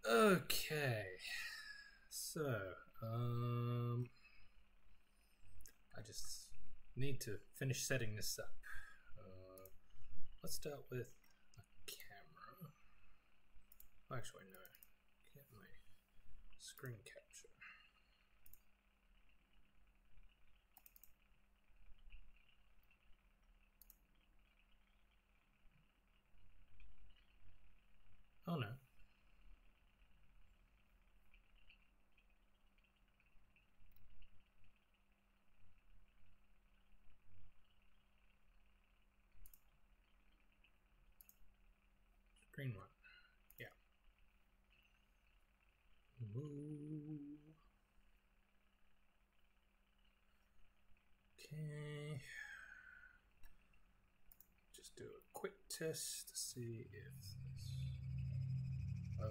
Okay, so I just need to finish setting this up. Let's start with a camera. Actually, no, get my screen capture. Oh no. Screen one. Yeah. Move. Okay. Just do a quick test to see if this... Oh,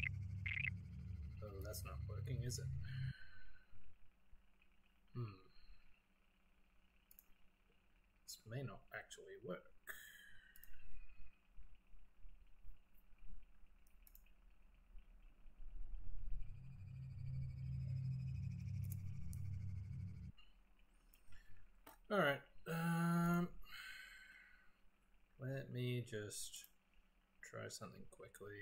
that's not working, is it? This may not actually work. All right. Let me just try something quickly.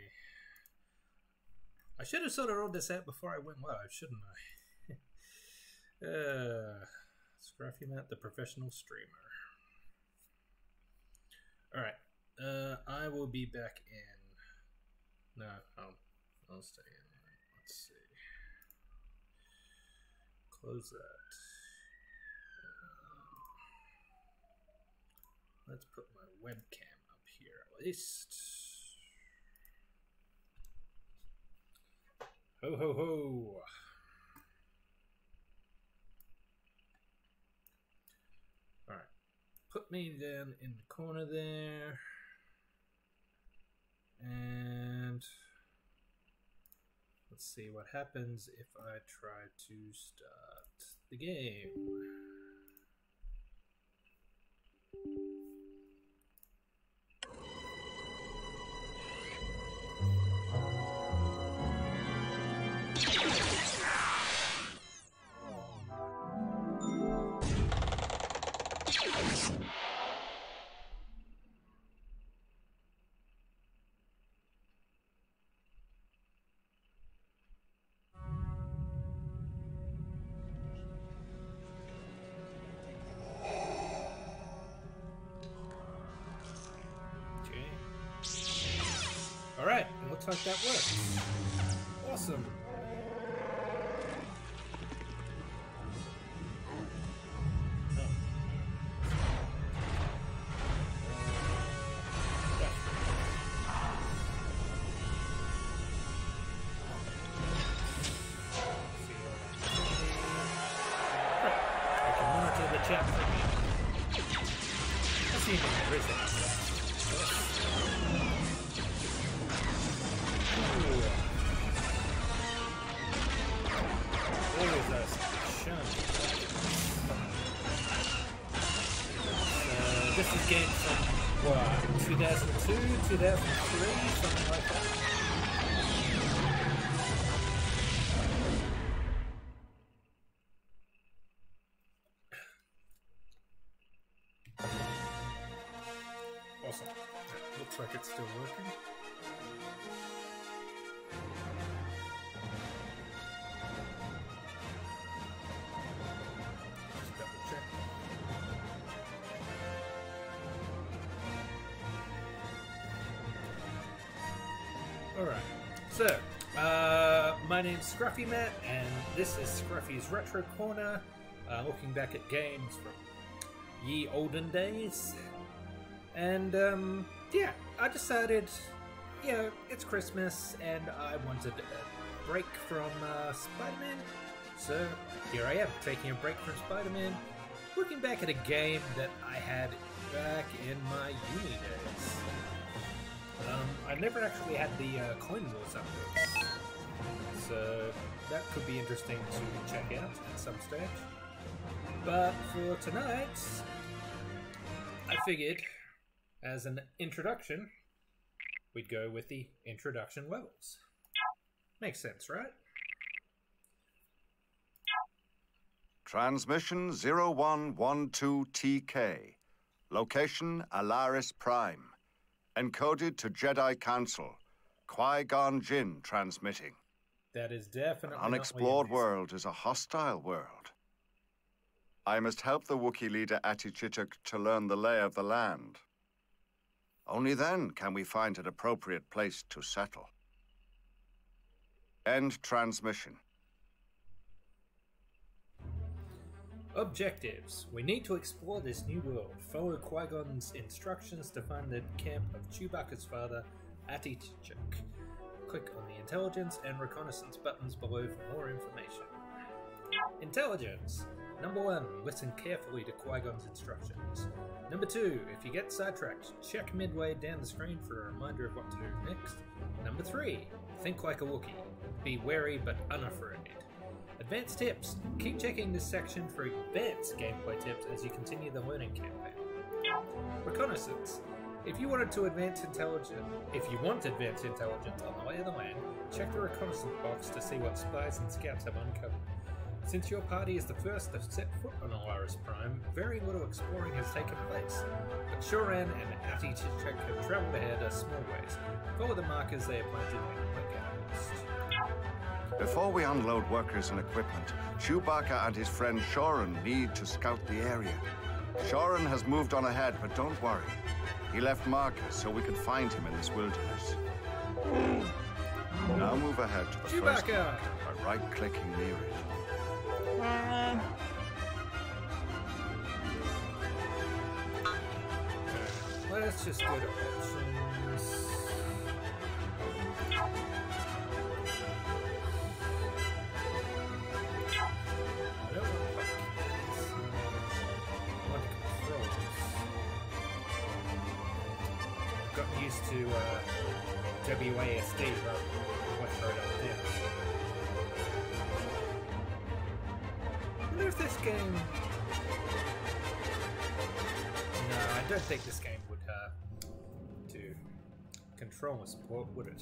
I should have sort of rolled this out before I went live, shouldn't I? Scruffymatt, the professional streamer. Alright, I will be back in... No, I'll stay in. Let's see. Close that. Let's put my webcam up here at least. Ho ho ho! Alright, put me down in the corner there. And let's see what happens if I try to start the game. Alright, it looks like that works. Awesome. I can monitor the chat for me. Let's see if there is anything. This is game from what, 2002, 2003, something like that. Awesome. Looks like it's still working. Alright, so, my name's Scruffymatt, and this is Scruffy's Retro Corner, looking back at games from ye olden days. And, yeah, I decided, you know, it's Christmas, and I wanted a break from Spider-Man, so here I am, taking a break from Spider-Man, looking back at a game that I had back in my uni days. I never actually had the Coin Wars updates, so that could be interesting to check out at some stage. But for tonight, I figured, as an introduction, we'd go with the introduction levels. Makes sense, right? Transmission 0112TK. Location Alaris Prime. Encoded to Jedi Council. Qui-Gon Jinn transmitting. That is definitely An unexplored world is a hostile world. I must help the Wookiee leader Attitchitchuk to learn the lay of the land. Only then can we find an appropriate place to settle. End transmission. Objectives. We need to explore this new world. Follow Qui-Gon's instructions to find the camp of Chewbacca's father, Attichitchuk. Click on the intelligence and reconnaissance buttons below for more information. Intelligence. Number 1, listen carefully to Qui-Gon's instructions. Number 2, if you get sidetracked, check midway down the screen for a reminder of what to do next. Number 3, think like a Wookiee. Be wary but unafraid. Advanced tips. Keep checking this section for advanced gameplay tips as you continue the learning campaign. Reconnaissance. If you want advanced intelligence on the lay of the land, check the reconnaissance box to see what spies and scouts have uncovered. Since your party is the first to set foot on Alaris Prime, very little exploring has taken place. But Shoran and Attichitchuk have travelled ahead a small ways. Follow the markers they have planted and look at most. Before we unload workers and equipment, Chewbacca and his friend Shoran need to scout the area. Shoran has moved on ahead, but don't worry. He left markers so we could find him in this wilderness. Now move ahead to the first marker by right-clicking near it. Let's just go to options. Got used to WASD, but went right up there. I wonder if this game... No, I don't think this game would do controller support, would it?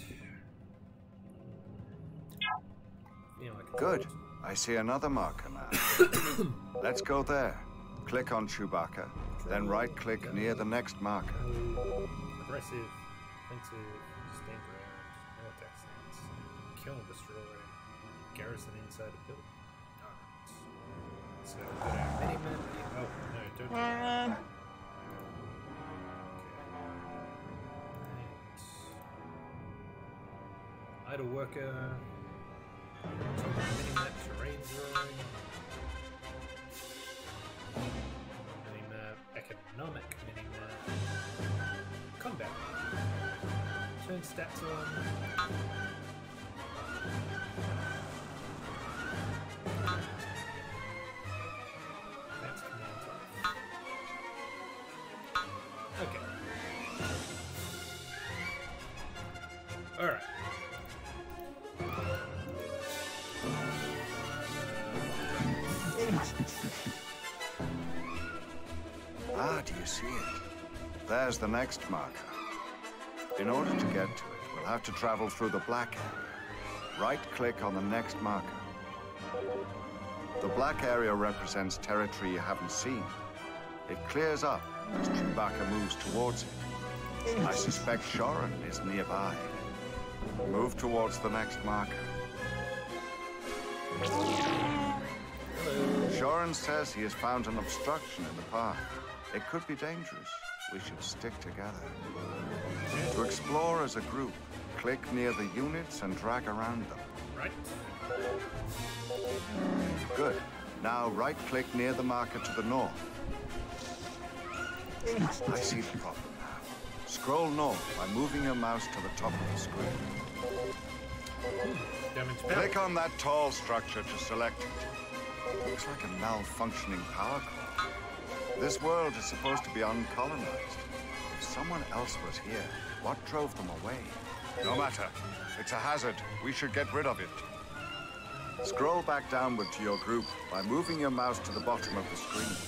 Yeah, like good. I see another marker now. Let's go there. Click on Chewbacca, then right-click near the next marker. Aggressive, offensive, stand ground, no attack stance, kill and destroy, garrison inside a building. Alright. So, got our mini-map. Oh, no, don't do that. Okay. Idle worker. Mini-map, terrain drawing. Mini-map, economic mini-map. Combat. Turn stats on. That's command off. Okay. Alright. Ah, do you see it? There's the next marker. In order to get to it, we'll have to travel through the black area. Right-click on the next marker. The black area represents territory you haven't seen. It clears up as Chewbacca moves towards it. I suspect Shoran is nearby. Move towards the next marker. Shoran says he has found an obstruction in the path. It could be dangerous. We should stick together. To explore as a group, click near the units and drag around them. Right. Good. Now right-click near the marker to the north. I see the problem now. Scroll north by moving your mouse to the top of the screen. Click on that tall structure to select it. Looks like a malfunctioning power core. This world is supposed to be uncolonized. If someone else was here, what drove them away? No matter. It's a hazard. We should get rid of it. Scroll back downward to your group by moving your mouse to the bottom of the screen.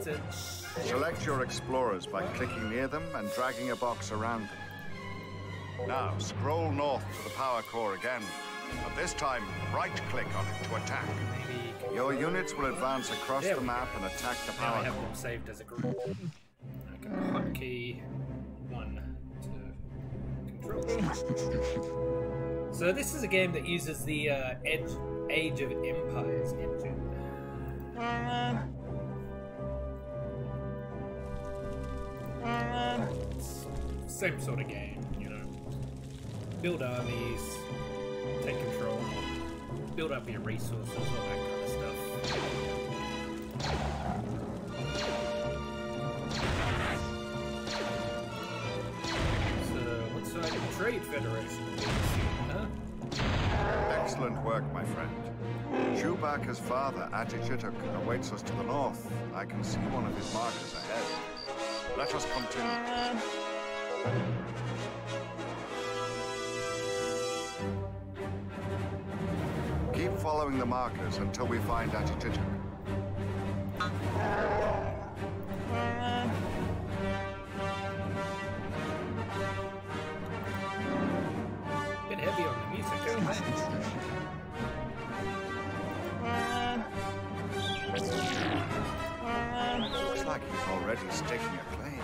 Select your explorers by clicking near them and dragging a box around them. Now, scroll north to the power core again. But this time, right-click on it to attack. Maybe Your units will advance across the map and attack the now I power have core. them saved as a group. I can hotkey 1 to control. So this is a game that uses the Age of Empires engine. Same sort of game, you know. Build armies, take control, build up your resources, all that kind of stuff. So, what side of the Trade Federation do you see, huh? Excellent work, my friend. Chewbacca's father, Attitchitchuk, awaits us to the north. I can see one of his markers ahead. Let us continue. Keep following the markers until we find Attitchitchuk. Bit heavy on the music, isn't it? Looks like he's already staking a claim.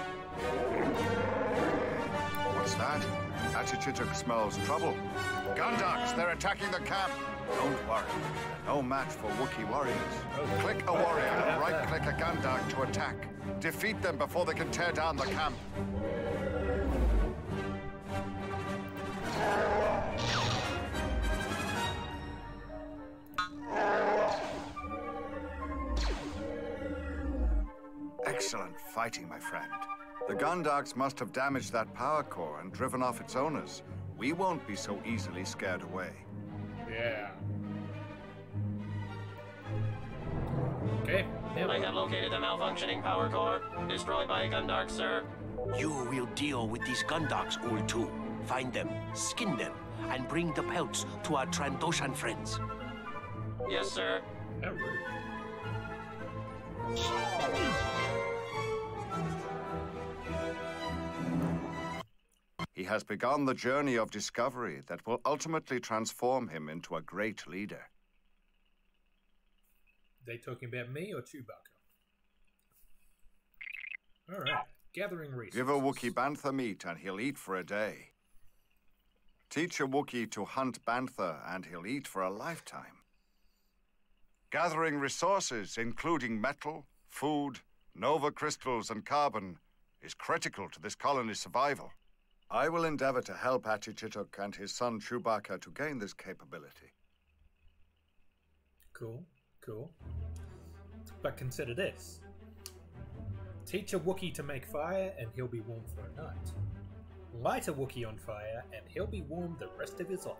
What's that? Attitchitchuk smells trouble. Gondaks, they're attacking the camp. Don't worry. No match for Wookiee warriors. Click a warrior and right-click a Gandak to attack. Defeat them before they can tear down the camp. Excellent fighting, my friend. The Gondaks must have damaged that power core and driven off its owners. We won't be so easily scared away. Yeah. Okay. Yep. I have located the malfunctioning power core. Destroyed by a Gundark, sir. You will deal with these Gundaks, all too. Find them, skin them, and bring the pelts to our Trandoshan friends. Yes, sir. How rude. He has begun the journey of discovery that will ultimately transform him into a great leader. They talking about me or Chewbacca? Alright, gathering resources. Give a Wookiee bantha meat and he'll eat for a day. Teach a Wookiee to hunt bantha and he'll eat for a lifetime. Gathering resources, including metal, food, nova crystals, and carbon, is critical to this colony's survival. I will endeavor to help Attitchitchuk and his son Chewbacca to gain this capability. Cool, cool. But consider this. Teach a Wookiee to make fire and he'll be warm for a night. Light a Wookiee on fire and he'll be warm the rest of his life.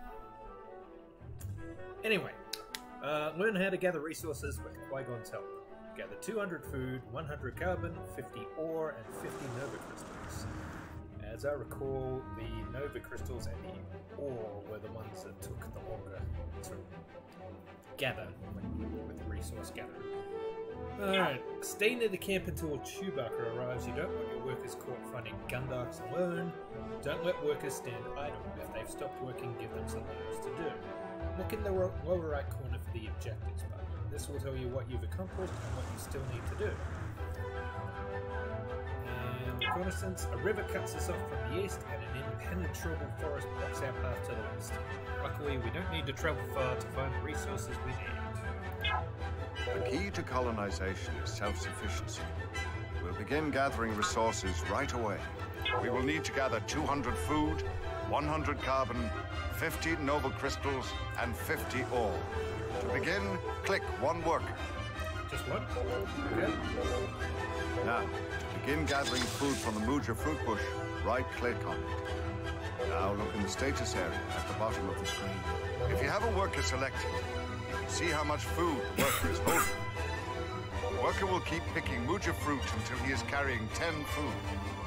Anyway, learn how to gather resources with Qui-Gon's help. Gather 200 food, 100 carbon, 50 ore, and 50 nova crystals. As I recall, the nova crystals and the ore were the ones that took the longer to gather with the resource gathering. Alright, stay near the camp until Chewbacca arrives. You don't want your workers caught fighting Gundaks alone. Don't let workers stand idle. If they've stopped working, give them something else to do. Look in the lower right corner for the objectives button. This will tell you what you've accomplished and what you still need to do. Reconnaissance. A river cuts us off from the east and an impenetrable forest blocks our path to the west. Luckily, we don't need to travel far to find the resources we need. The key to colonization is self-sufficiency. We'll begin gathering resources right away. We will need to gather 200 food, 100 carbon, 50 nova crystals, and 50 ore. To begin, click one worker. Just one? Okay. Now, to begin gathering food from the Muja fruit bush, right-click on it. Now look in the status area at the bottom of the screen. If you have a worker selected, you can see how much food the worker is holding. The worker will keep picking Muja fruit until he is carrying 10 food.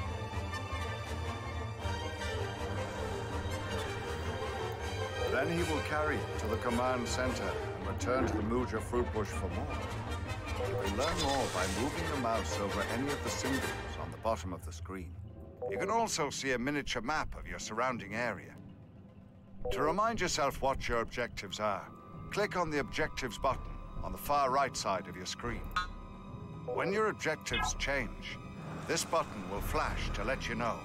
Then he will carry it to the command center and return to the Muja fruit bush for more. You can learn more by moving the mouse over any of the symbols on the bottom of the screen. You can also see a miniature map of your surrounding area. To remind yourself what your objectives are, click on the Objectives button on the far right side of your screen. When your objectives change, this button will flash to let you know.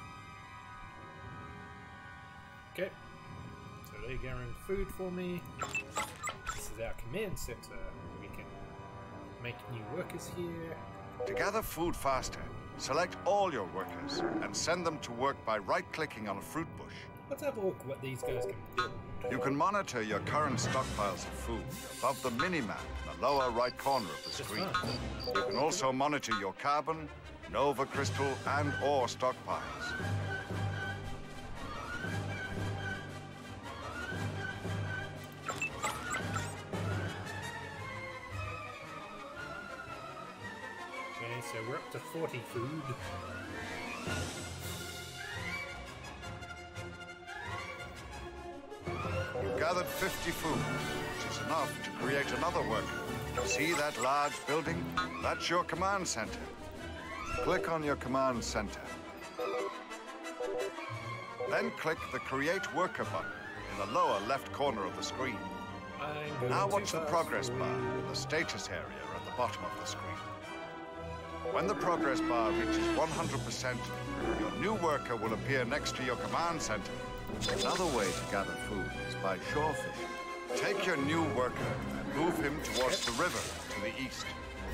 Okay, so they're gathering food for me. This is our command center. We can make new workers here. To gather food faster, select all your workers and send them to work by right-clicking on a fruit bush. Let's have a look what these guys can build. You can monitor your current stockpiles of food above the mini-map in the lower right corner of the screen. You can also monitor your carbon, Nova crystal, and ore stockpiles. Okay, so we're up to 40 food. You've gathered 50 food, which is enough to create another worker. See that large building? That's your command center. Click on your command center. Then click the Create Worker button in the lower left corner of the screen. Now watch the progress bar in the status area at the bottom of the screen. When the progress bar reaches 100%, your new worker will appear next to your command center. Another way to gather food is by shore fishing. Take your new worker and move him towards the river to the east.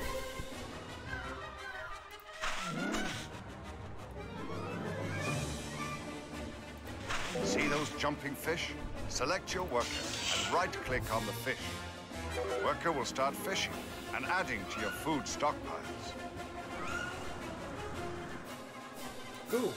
See those jumping fish? Select your worker and right-click on the fish. The worker will start fishing and adding to your food stockpiles. Cool.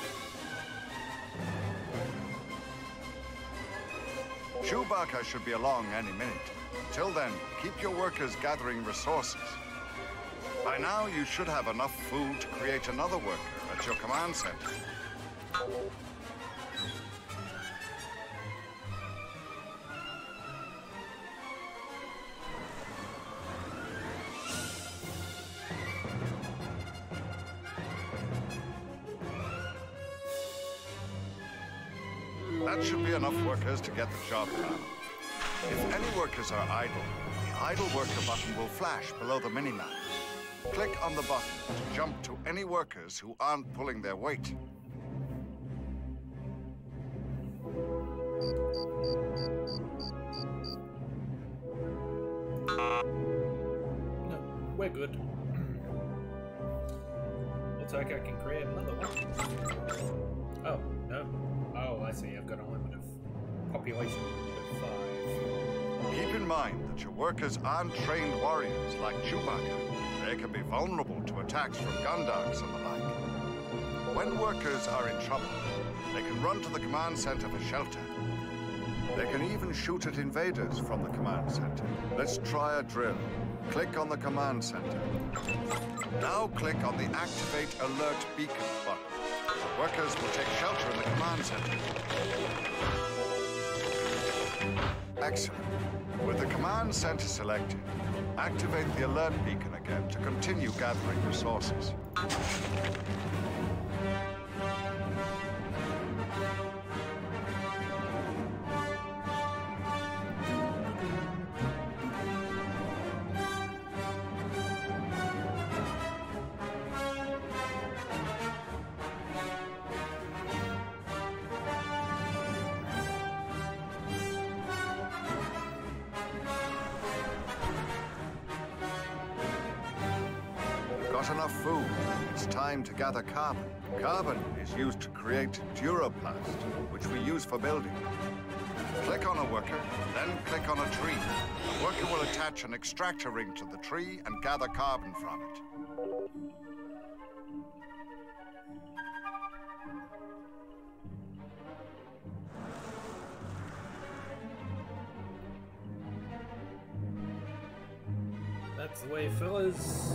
Chewbacca should be along any minute. Till then, keep your workers gathering resources. By now, you should have enough food to create another worker at your command center. That should be enough workers to get the job done. If any workers are idle, the idle worker button will flash below the minimap. Click on the button to jump to any workers who aren't pulling their weight. No, we're good. Looks like I can create another one. Oh, no. Oh, I see. I've got a limit of population of 5. Keep in mind that your workers aren't trained warriors like Chewbacca. They can be vulnerable to attacks from Gundaks and the like. When workers are in trouble, they can run to the command center for shelter. They can even shoot at invaders from the command center. Let's try a drill. Click on the command center. Now click on the Activate Alert Beacon button. The workers will take shelter in the command center. Excellent. With the command center selected, activate the alert beacon again to continue gathering resources. Got enough food. It's time to gather carbon. Carbon is used to create Duroplast, which we use for building. Click on a worker, then click on a tree. The worker will attach an extractor ring to the tree and gather carbon from it. That's the way, fellas.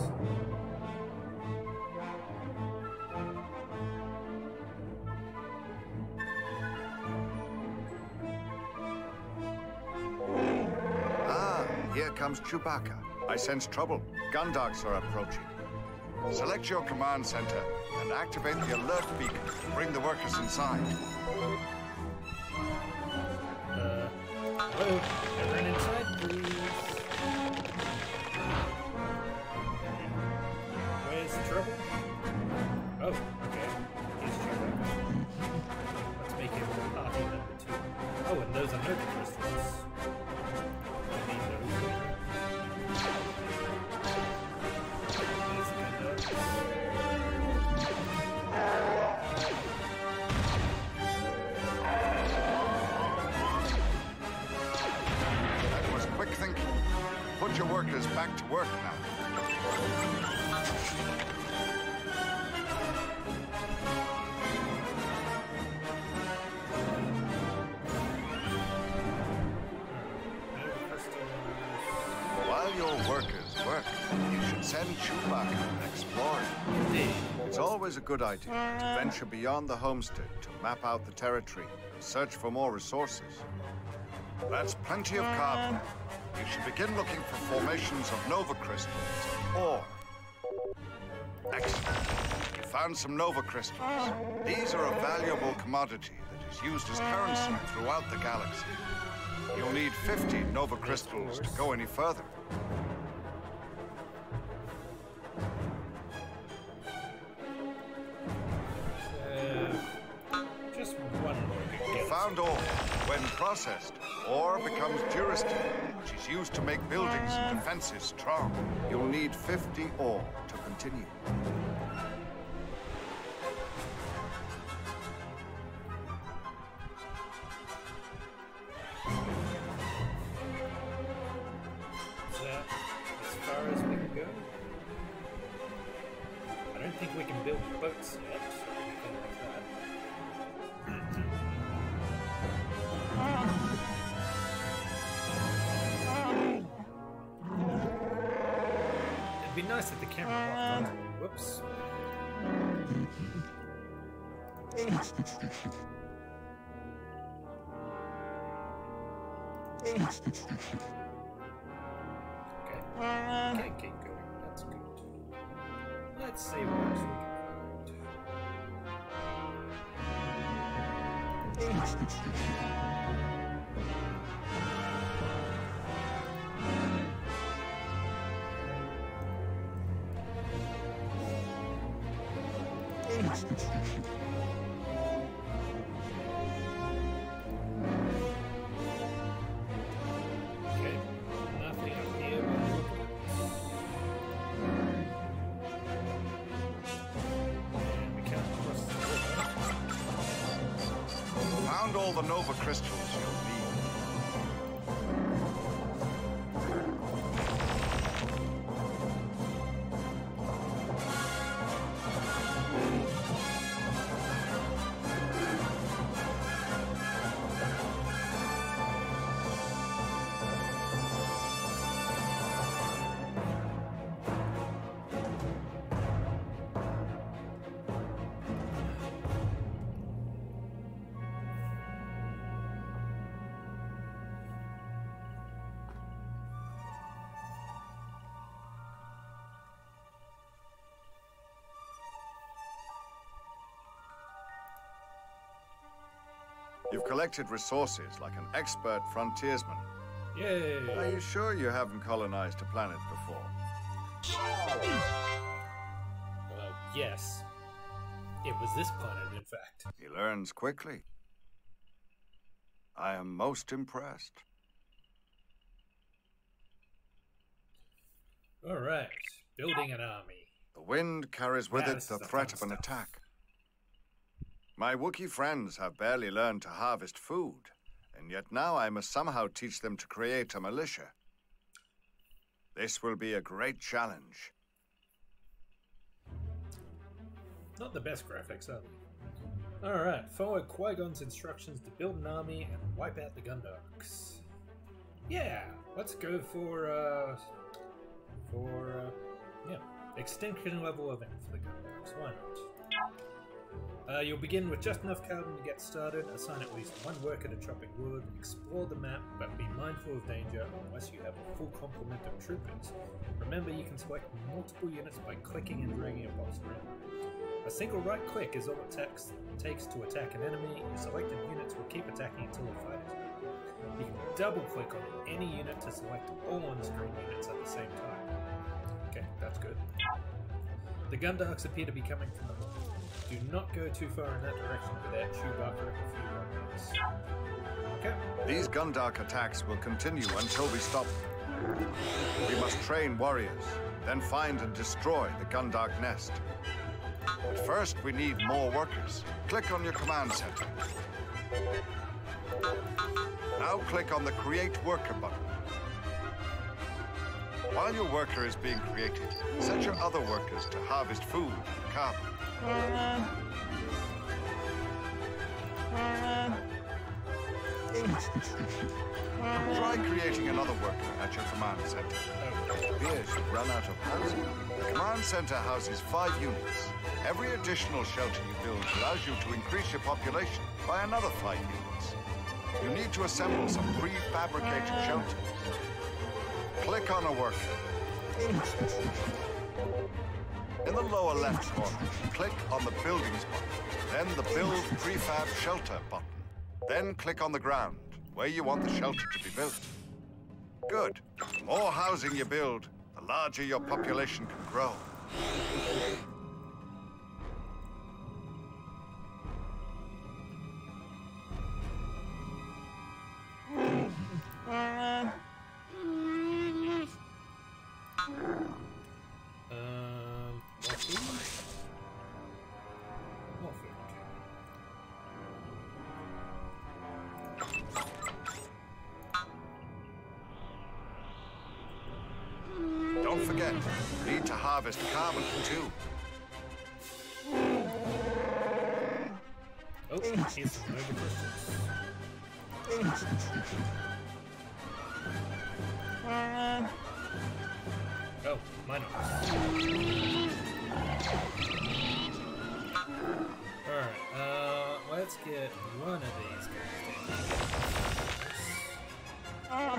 Here comes Chewbacca. I sense trouble. Gundaks are approaching. Select your command center and activate the alert beacon to bring the workers inside. Hello? Everyone inside, please. Where's the trouble? Oh, okay. Here's Chewbacca. Let's make him party number 2. Oh, and those are Nova crystals. I need those. There's the Gundams. That was quick thinking. Put your workers back to work now. While your workers work, you should send Chewbacca exploring. It's always a good idea to venture beyond the homestead to map out the territory and search for more resources. That's plenty of carbon. You should begin looking for formations of Nova crystals and ore. Excellent. You found some Nova crystals. These are a valuable commodity that is used as currency throughout the galaxy. You'll need 50 Nova crystals to go any further. Just one more. You found ore. When processed, ore becomes durasteel, which is used to make buildings and defenses strong. You'll need 50 ore to continue. Is that as far as we can go? I don't think we can build boats yet, or anything like that. It'd be nice if the camera locked on. Whoops. Okay. Can't keep going. That's good. Let's see what else we can Okay. Nothing up here. And we can't cross the river. Found all the Nova crystals you'll need. You've collected resources like an expert frontiersman. Yay! Are you sure you haven't colonized a planet before? Well, yes. It was this planet, in fact. He learns quickly. I am most impressed. All right. Building an army. The wind carries with it This the is the threat fun of an stuff. attack. My Wookiee friends have barely learned to harvest food, and yet now I must somehow teach them to create a militia. This will be a great challenge. Not the best graphics, are they? Alright, follow Qui-Gon's instructions to build an army and wipe out the Gundams. Yeah, let's go for extinction level event for the Gundams. Why not? You'll begin with just enough carbon to get started, assign at least one worker to chopping wood, explore the map, but be mindful of danger unless you have a full complement of troopers. Remember, you can select multiple units by clicking and dragging a box around. A single right click is all it takes to attack an enemy. Your selected units will keep attacking until the fight is over. You can double click on any unit to select all on-screen units at the same time. Okay, that's good. The Gundarks appear to be coming from the north. Do not go too far in that direction without Chewbacca if you want this. Okay. These Gundark attacks will continue until we stop them. We must train warriors, then find and destroy the Gundark nest. But first, we need more workers. Click on your command center. Now click on the Create Worker button. While your worker is being created, set your other workers to harvest food and carbon. Try creating another worker at your command center. It appears you've run out of housing. The command center houses 5 units. Every additional shelter you build allows you to increase your population by another 5 units. You need to assemble some prefabricated shelters. Click on a worker. In the lower left corner, click on the Buildings button, then the Build Prefab Shelter button. Then click on the ground, where you want the shelter to be built. Good. The more housing you build, the larger your population can grow. Don't forget, you need to harvest carbon too. Oh, here's some mega crystals. Oh, mine. Alright, let's get one of these guys.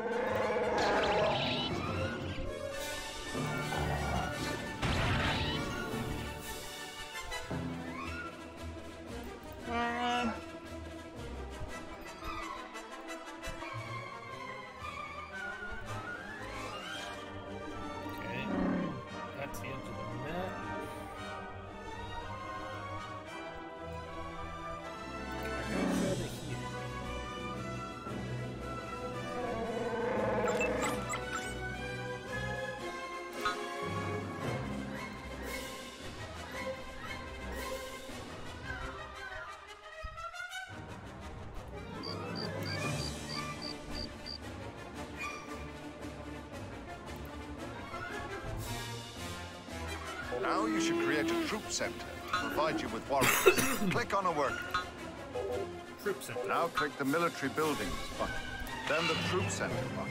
Now you should create a troop center to provide you with warriors. Click on a worker. Troop center. Now click the Military Buildings button, then the Troop Center button.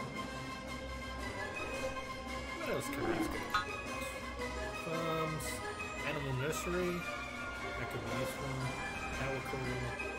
What else can we do? Farms, Animal Nursery. That could be useful. Power Cool.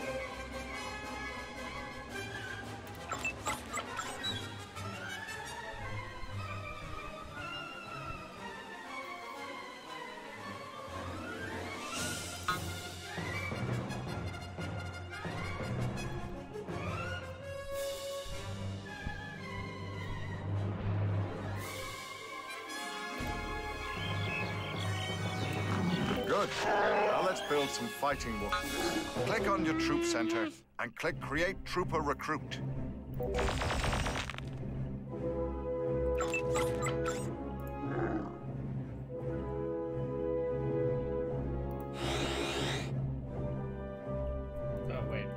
Good. Now let's build some fighting Wookiees. Click on your troop center and click Create Trooper Recruit. Oh, wait.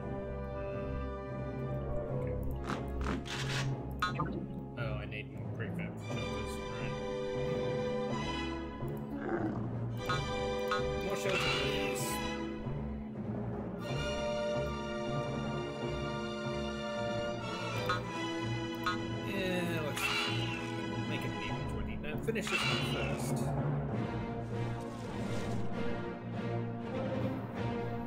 Okay. Oh, I need prefab shelters, right? More shelters, please. Yeah, let's make it an even 20. Now finish this one first.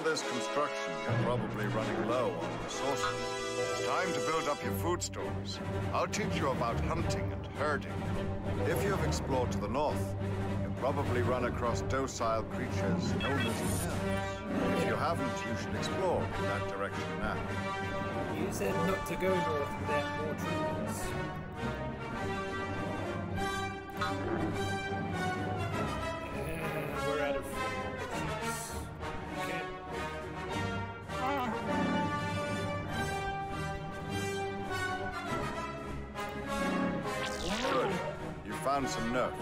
this construction, you're probably running low on resources. It's time to build up your food stores. I'll teach you about hunting and herding. If you have explored to the north, you'll probably run across docile creatures known as elves. If you haven't, you should explore in that direction now. You said not to go north without more troopers. And we're out of options. Okay. Good. You found some nerfs.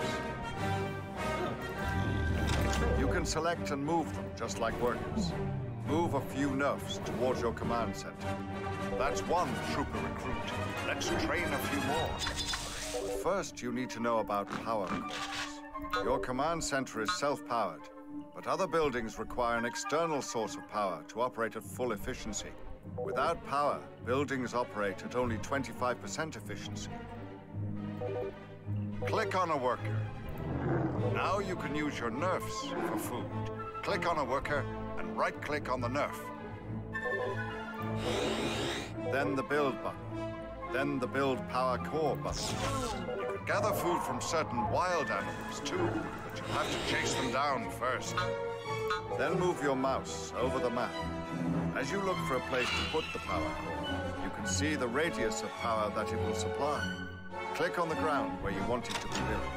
You can select and move them, just like workers. Move a few nerfs towards your command center. That's one trooper recruit. Let's train a few more. But first, you need to know about power cores. Your command center is self-powered, but other buildings require an external source of power to operate at full efficiency. Without power, buildings operate at only 25% efficiency. Click on a worker. Now you can use your nerfs for food. Click on a worker and right-click on the nerf. Then the build button. Then the build power core button. You can gather food from certain wild animals too, but you'll have to chase them down first. Then move your mouse over the map. As you look for a place to put the power core, you can see the radius of power that it will supply. Click on the ground where you want it to be built.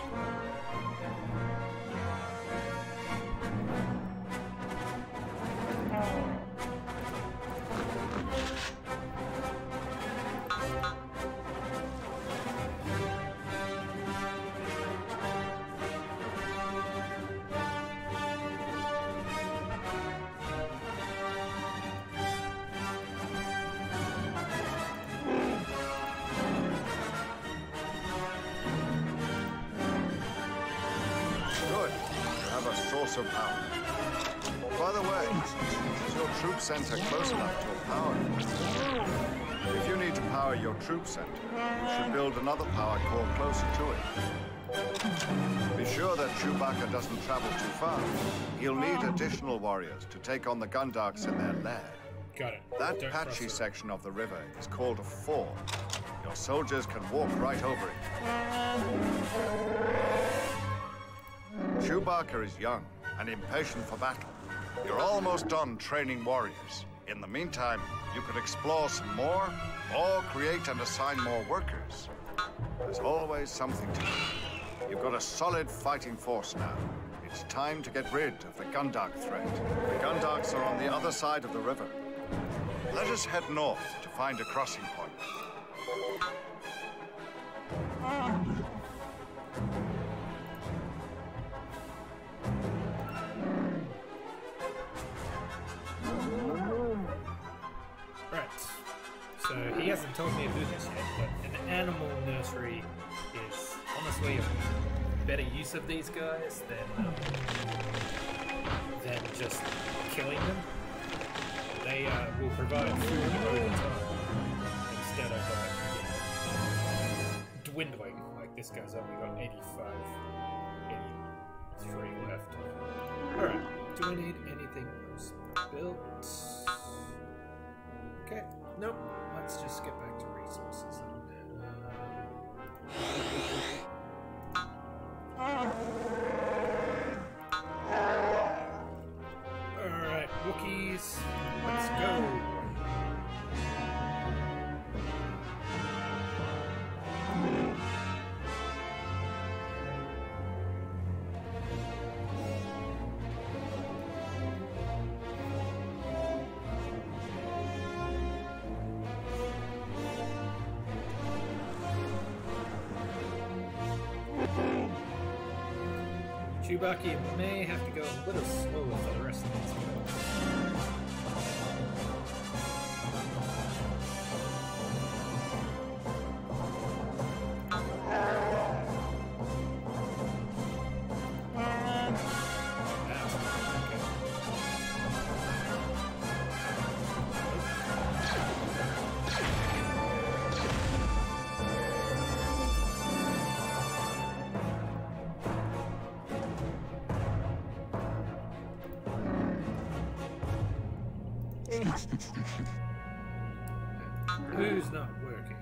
Of power. By the way, is your troop center close enough to a power? If you need to power your troop center, you should build another power core closer to it. Be sure that Chewbacca doesn't travel too far. He'll need additional warriors to take on the Gundarks in their lair. Got it. That patchy section of the river is called a ford. Your soldiers can walk right over it. Chewbacca is young and impatient for battle. You're almost done training warriors. In the meantime, you could explore some more, or create and assign more workers. There's always something to do. You've got a solid fighting force now. It's time to get rid of the Gundark threat. The Gundarks are on the other side of the river. Let us head north to find a crossing point. Right. So he hasn't told me about this yet, but an animal nursery is honestly a better use of these guys than just killing them. They will provide food over time instead of dwindling. Like this guy's only got 85, 83 left. Alright, do I need anything else built? Okay, nope. Let's just get back to resources. Alright, Wookiees, let's go. Chewbacca may have to go a little slower for the rest of these builds. Who's not working?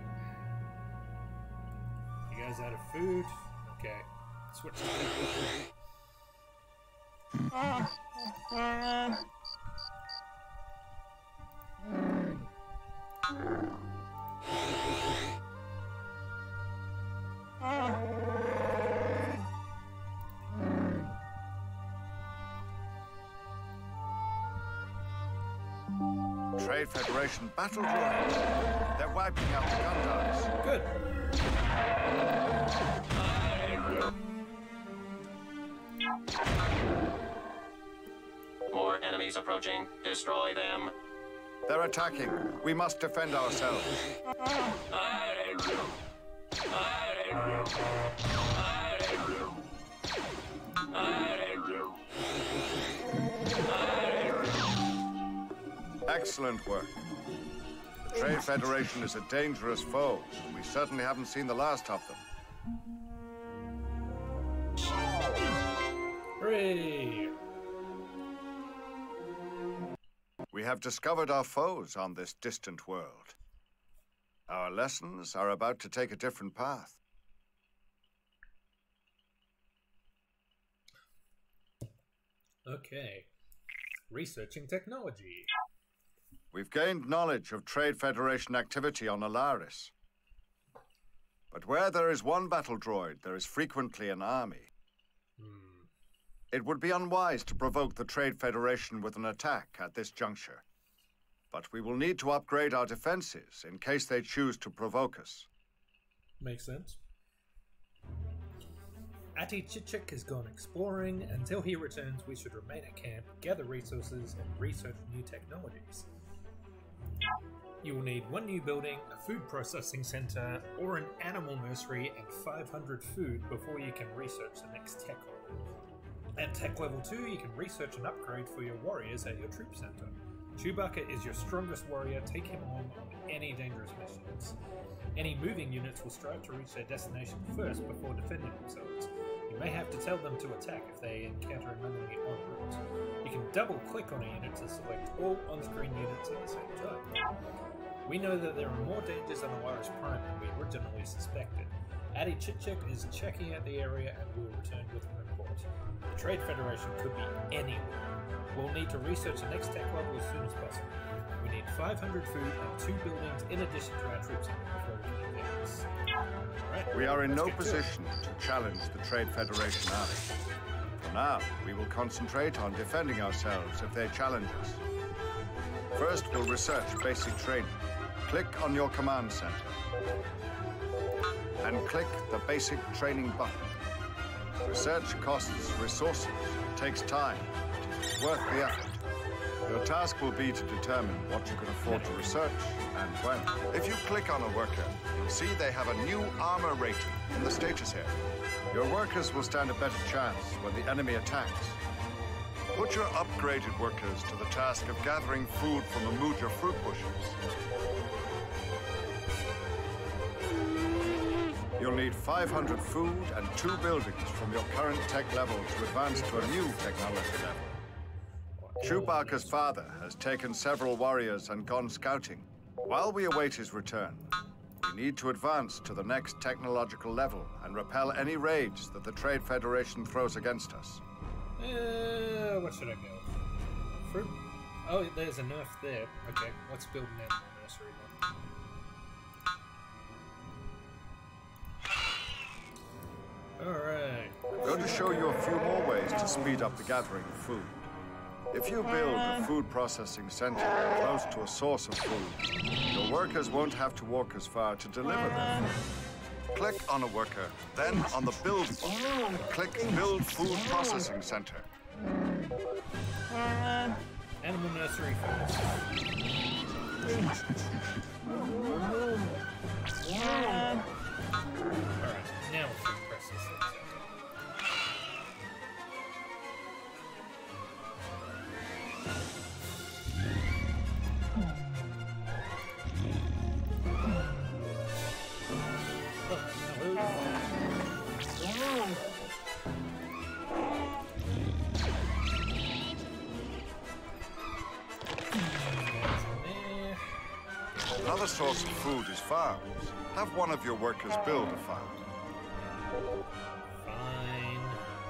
You guys out of food? Okay. Switch to Trade Federation battle droids. They're wiping out the Gundams. good. More enemies approaching. Destroy them. They're attacking. We must defend ourselves. Excellent work. The Trade Federation is a dangerous foe. We certainly haven't seen the last of them. Hooray! We have discovered our foes on this distant world. Our lessons are about to take a different path. Okay. Researching technology. We've gained knowledge of Trade Federation activity on Alaris. But where there is one battle droid, there is frequently an army. It would be unwise to provoke the Trade Federation with an attack at this juncture. But we will need to upgrade our defenses in case they choose to provoke us. Makes sense. Attitchitchuk has gone exploring. Until he returns, we should remain at camp, gather resources, and research new technologies. You will need one new building, a food processing center, or an animal nursery, and 500 food before you can research the next tech level. At tech level 2, you can research an upgrade for your warriors at your troop center. Chewbacca is your strongest warrior. Take him on any dangerous missions. Any moving units will strive to reach their destination first before defending themselves. You may have to tell them to attack if they encounter an enemy en route. You can double-click on a unit to select all on-screen units at the same time. We know that there are more dangers on Alaris Prime than we originally suspected. Attitchitchuk is checking out the area and will return with a report. The Trade Federation could be anywhere. We'll need to research the next tech level as soon as possible. We need 500 food and 2 buildings in addition to our troops before we can advance. Alright, We are in no position to challenge the Trade Federation army. For now, we will concentrate on defending ourselves if they challenge us. First, we'll research basic training. Click on your command center. And click the basic training button. Research costs resources. It takes time. It's worth the effort. Your task will be to determine what you can afford to research and when. If you click on a worker, you'll see they have a new armor rating in the status area. Your workers will stand a better chance when the enemy attacks. Put your upgraded workers to the task of gathering food from the Muja fruit bushes. You'll need 500 food and 2 buildings from your current tech level to advance to a new technology level. Chewbacca's father has taken several warriors and gone scouting. While we await his return, we need to advance to the next technological level and repel any raids that the Trade Federation throws against us. What should I go? Fruit? Oh, there's a nerf there. Okay, let's build an animal nursery then. Alright. I'm going to show you a few more ways to speed up the gathering of food. If you build a food processing center close to a source of food, your workers won't have to walk as far to deliver their food. Click on a worker, then on the Build button, and click Build Food Processing Center. Animal nursery first. Alright, now food processing center. Another source of food is farms. Have one of your workers build a farm. Fine.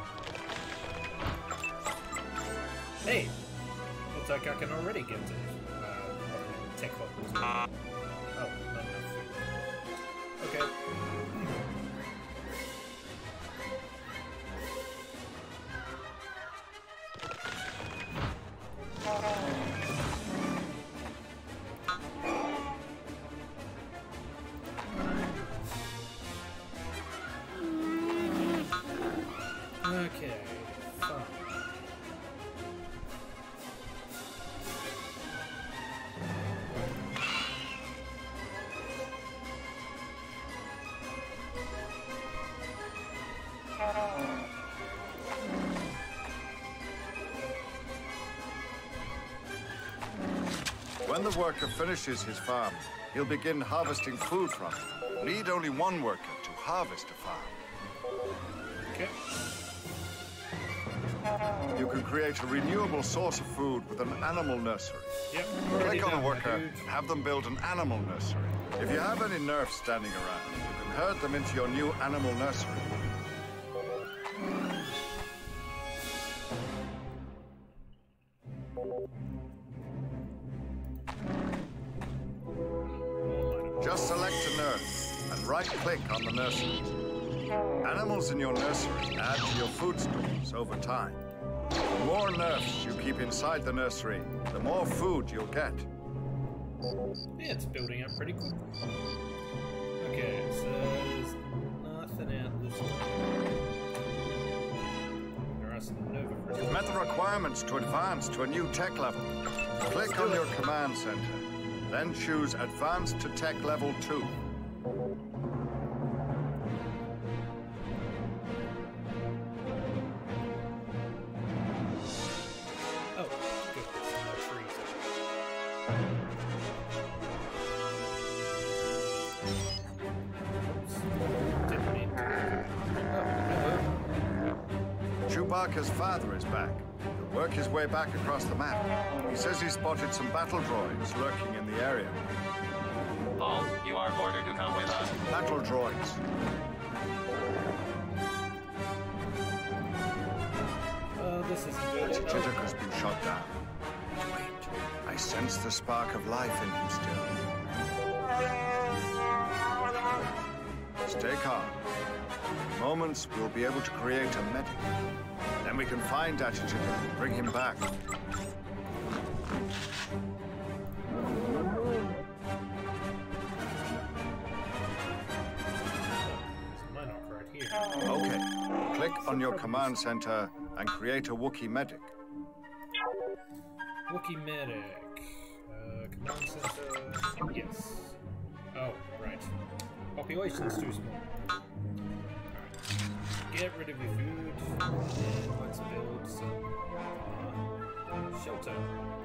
Hey! Looks like I can already get to tech levels. Oh, not enough food. Okay. Okay, fine. When the worker finishes his farm, he'll begin harvesting food from it. Need only one worker to harvest a farm. Okay. You can create a renewable source of food with an animal nursery. Yep. Click on a done, worker dude. and have them build an animal nursery. If you have any nerfs standing around, you can herd them into your new animal nursery. Just select a nerf and right-click on the nursery. Animals in your nursery add to your food stores over time. The more nerfs you keep inside the nursery, the more food you'll get. Yeah, it's building up pretty quickly. Okay, so there's nothing out this way. There are some Nova crystals. You've met the requirements to advance to a new tech level. Click on your command center, then choose Advance to Tech Level 2. Oh, good. There's no trees. Oops. Didn't mean to. Oh, Chewbacca's father is back. He'll work his way back across the map. He says he spotted some battle droids lurking in the area. Paul, you are ordered to come with us. Battle droids. this isn't good. Attitchitchuk has been shot down. Wait, I sense the spark of life in him still. Stay calm. In moments, we'll be able to create a medic. Then we can find Attitchitchuk and bring him back. Okay, click on your command center and create a Wookiee medic. Wookiee medic. Command center. Yes. Oh, right. Population's too small. Alright. Get rid of your food. And let's build some shelter.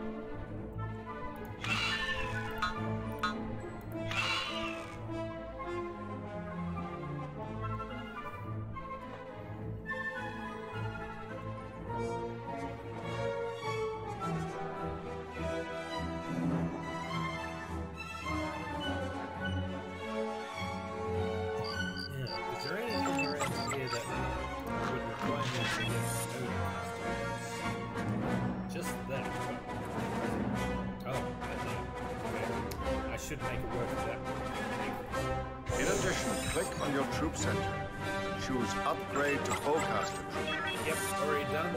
Should make it work for that. In addition, click on your troop center and choose Upgrade to Bowcaster Troop. Yep, already done.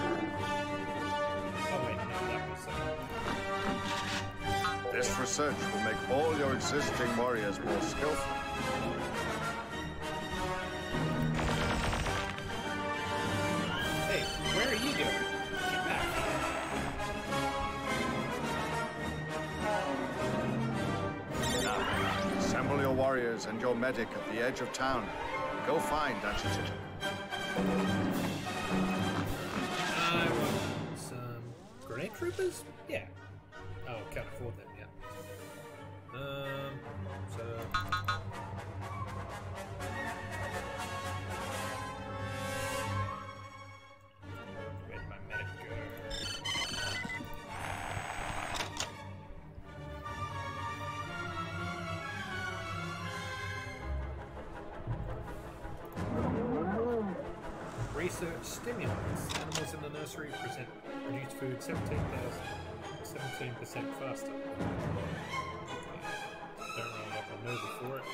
Oh wait, no, that was This research will make all your existing warriors more skillful. Hey, where are you going? Get back. Assemble your warriors and your medic at the edge of town. Go find Attitchitchuk. I want some grenade troopers? Yeah. Oh, can't afford them yet. So... Where'd my medic go? research stimulants. Animals in the nursery produce food 17% faster. Don't really have a Nova for it.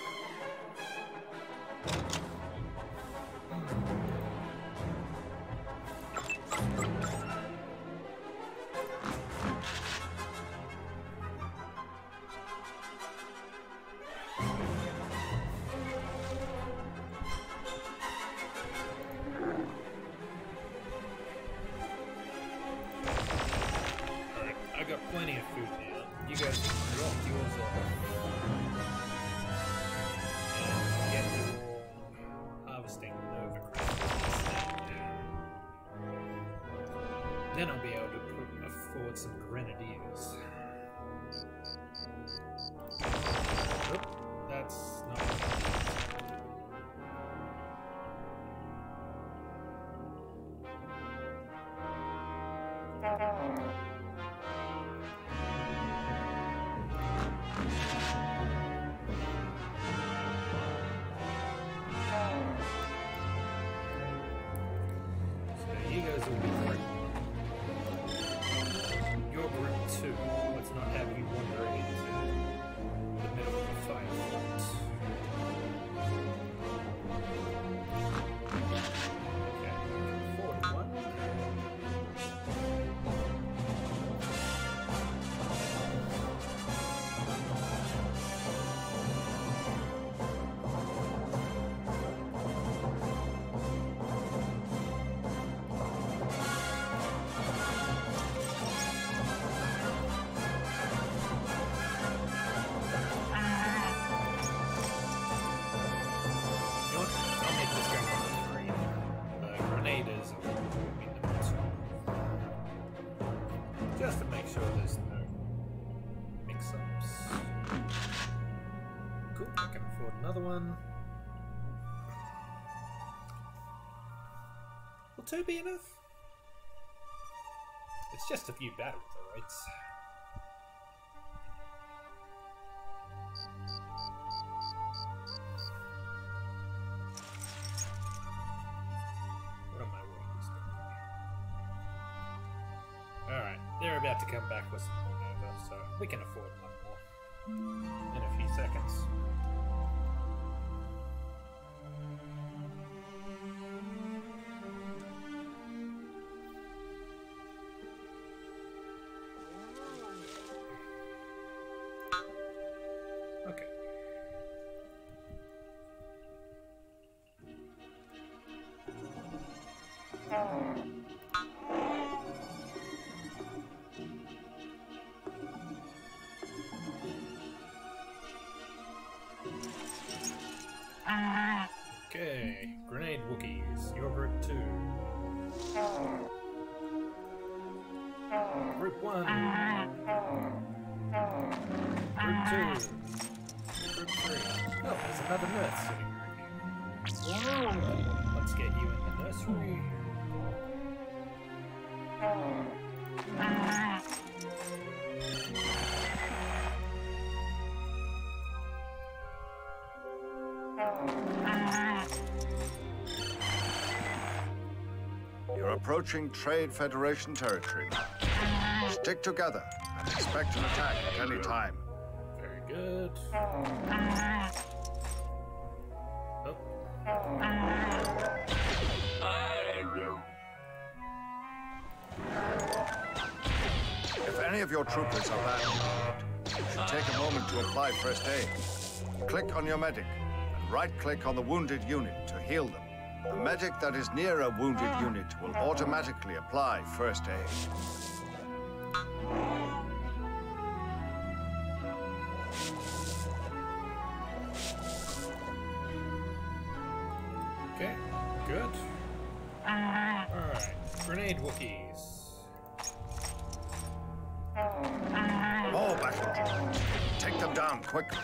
Alright, I got plenty of food now. You guys can drop yours off. And get your harvesting Nova crystals. Then I'll be able to afford some grenadiers. Oop, that's not. So you guys will be group. Your group 2. Let's not have you wander into the middle of the fight. Okay, forward 1. You know what? I'll make this go number 3. Grenades will be number 2. Just to make sure there's no mix-ups. Cool, I can afford another one. Will 2 be enough? It's just a few battles, alright? What am I Wookiees doing? Alright, they're about to come back with some more Nova, so we can afford one more in a few seconds. Okay. Okay, grenade Wookiees, your group 2. Group 1. Group 2. Group 3. Oh, there's another nurse sitting right here. Let's get you in the nursery. You're approaching Trade Federation territory now. Stick together and expect an attack at any time. Very good. Oh. If any of your troopers are badly injured, you should take a moment to apply first aid. Click on your medic and right-click on the wounded unit to heal them. The medic that is near a wounded unit will automatically apply first aid. Okay, good. Alright, grenade Wookiees. More battle drones. Take them down quickly.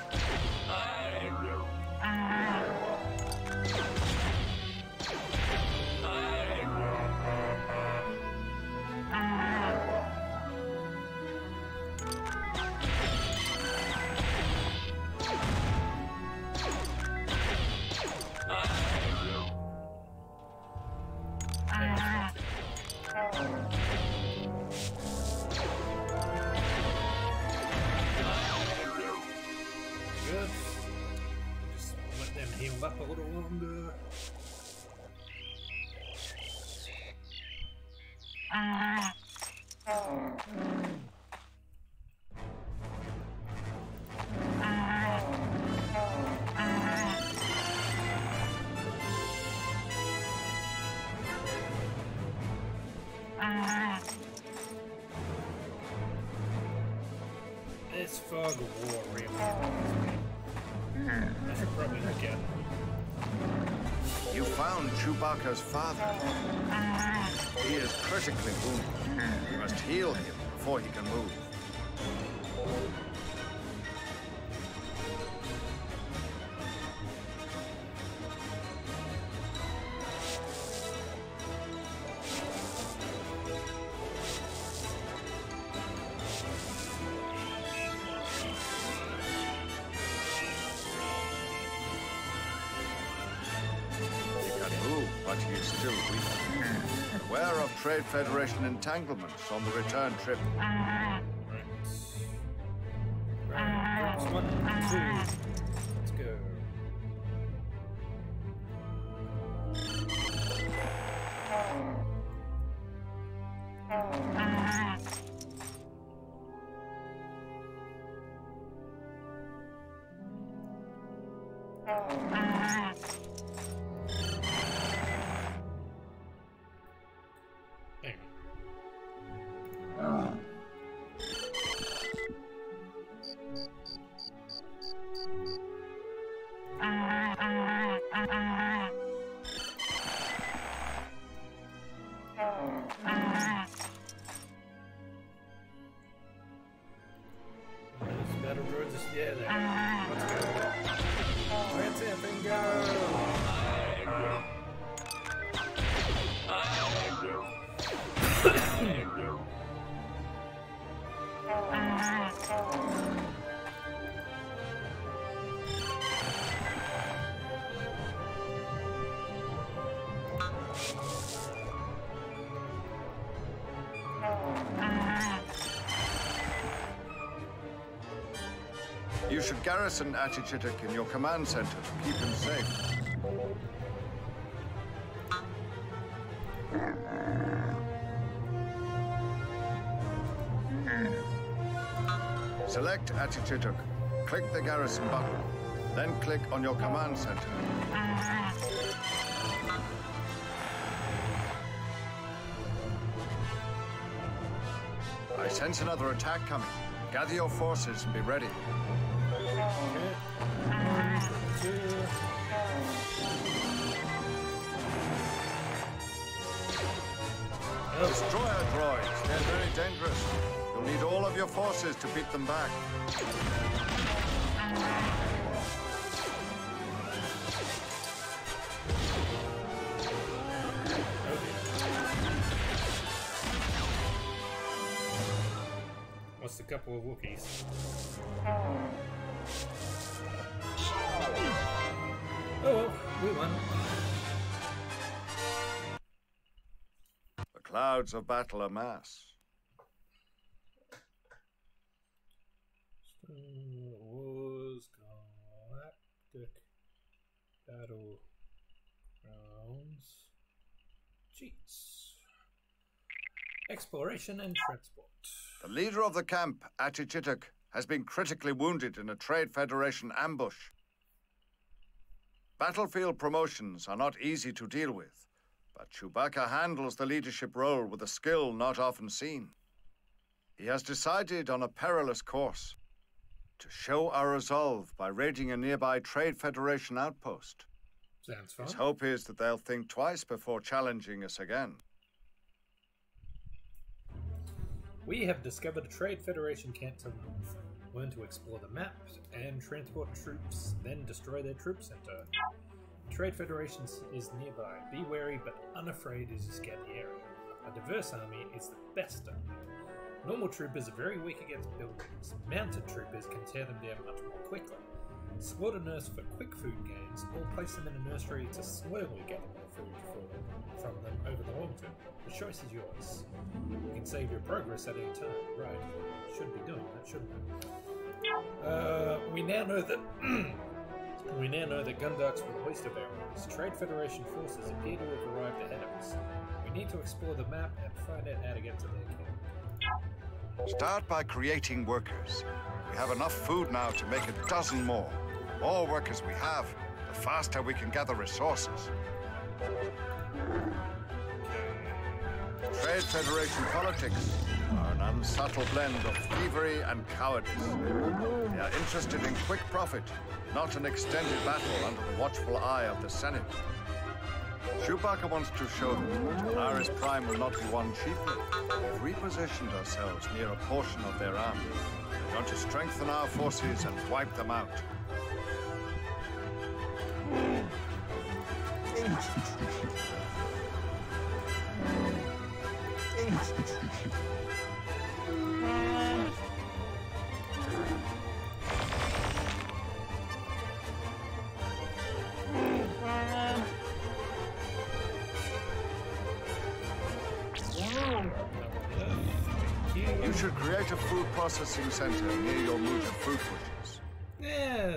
them up a little longer. This fog of war really bothers me. I should probably look at it. You found Chewbacca's father. He is critically wounded. You must heal him before he can move. Trade Federation entanglements on the return trip. Right. Groups 1 and 2. Let's go. You should garrison Attitchitchuk in your command center to keep him safe. Select Attitchitchuk, click the garrison button, then click on your command center. I sense another attack coming. Gather your forces and be ready. Destroyer droids, they're very dangerous. You'll need all of your forces to beat them back. What's a couple of Wookiees? Oh well, we won. The clouds of battle amass. Wars, Galactic Battlegrounds. Cheats. Exploration and transport. The leader of the camp, Attitchitchuk, has been critically wounded in a Trade Federation ambush. Battlefield promotions are not easy to deal with, but Chewbacca handles the leadership role with a skill not often seen. He has decided on a perilous course: to show our resolve by raiding a nearby Trade Federation outpost. Sounds fun. His hope is that they'll think twice before challenging us again. We have discovered a Trade Federation camp to the north. Learn to explore the map and transport troops, then destroy their troop center. The Trade Federation is nearby. Be wary but unafraid as you scan the area. A diverse army is the best army. Normal troopers are very weak against buildings. Mounted troopers can tear them down much more quickly. Slaughter nurse for quick food gains, or place them in a nursery to slowly gather more food from them over the long term. The choice is yours. You can save your progress at any time. Right. Should be doing that, shouldn't we? We now know that We now know that Gundarks were the hoist of arrows. Trade Federation forces appear to have arrived ahead of us. We need to explore the map and find out how to get to their camp. Start by creating workers. We have enough food now to make a dozen more. The more workers we have, the faster we can gather resources. Trade Federation politics are an unsubtle blend of thievery and cowardice. They are interested in quick profit, not an extended battle under the watchful eye of the Senate. Chewbacca wants to show them that Alaris Prime will not be won cheaply. We've repositioned ourselves near a portion of their army. We're going to strengthen our forces and wipe them out. You should create a food processing center near your Muja fruit bushes. Yeah,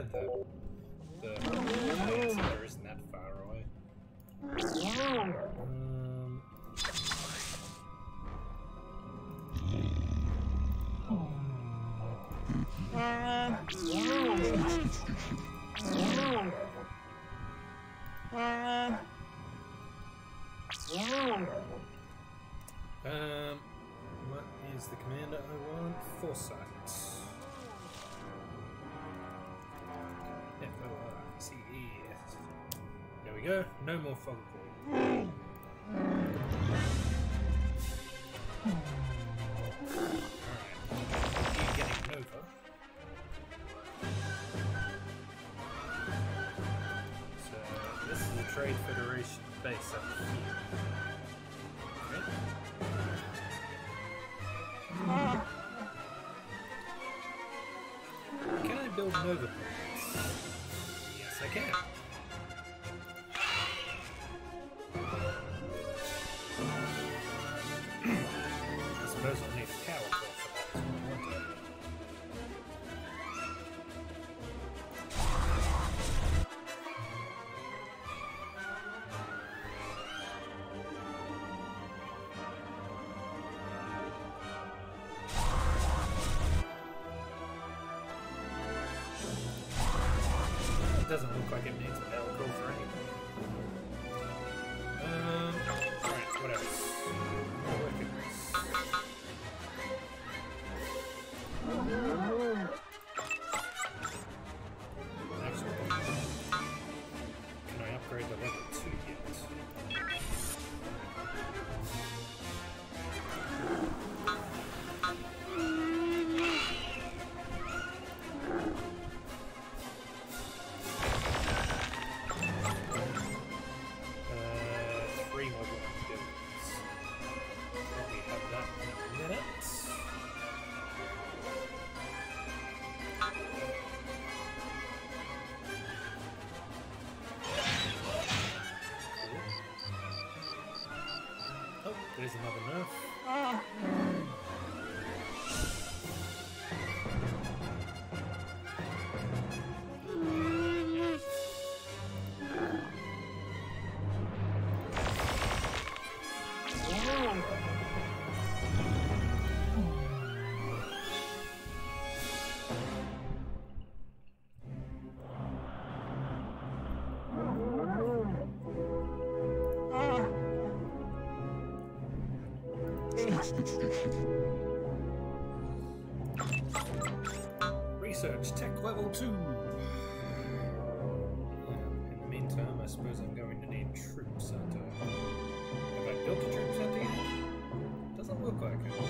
the answer isn't that far away. What is the commander I want? Foresight. F-O-R-C-E-S. There we go. No more fog ball. Alright. Getting Nova. So this is the Trade Federation base up here. Okay. Can I build Nova points? Yes, I can. I suppose I'll need a power core for that as well, won't I? It doesn't look like it needs a power core for anything. Alright, what else? More weapons. Actually, can I upgrade the level 2 yet? Three more buildings. Probably have that in a minute. Oh, there's another nerf. Research tech level 2. In the meantime, I suppose I'm going to need troop center. Have I built a troop center yet? Doesn't look like it.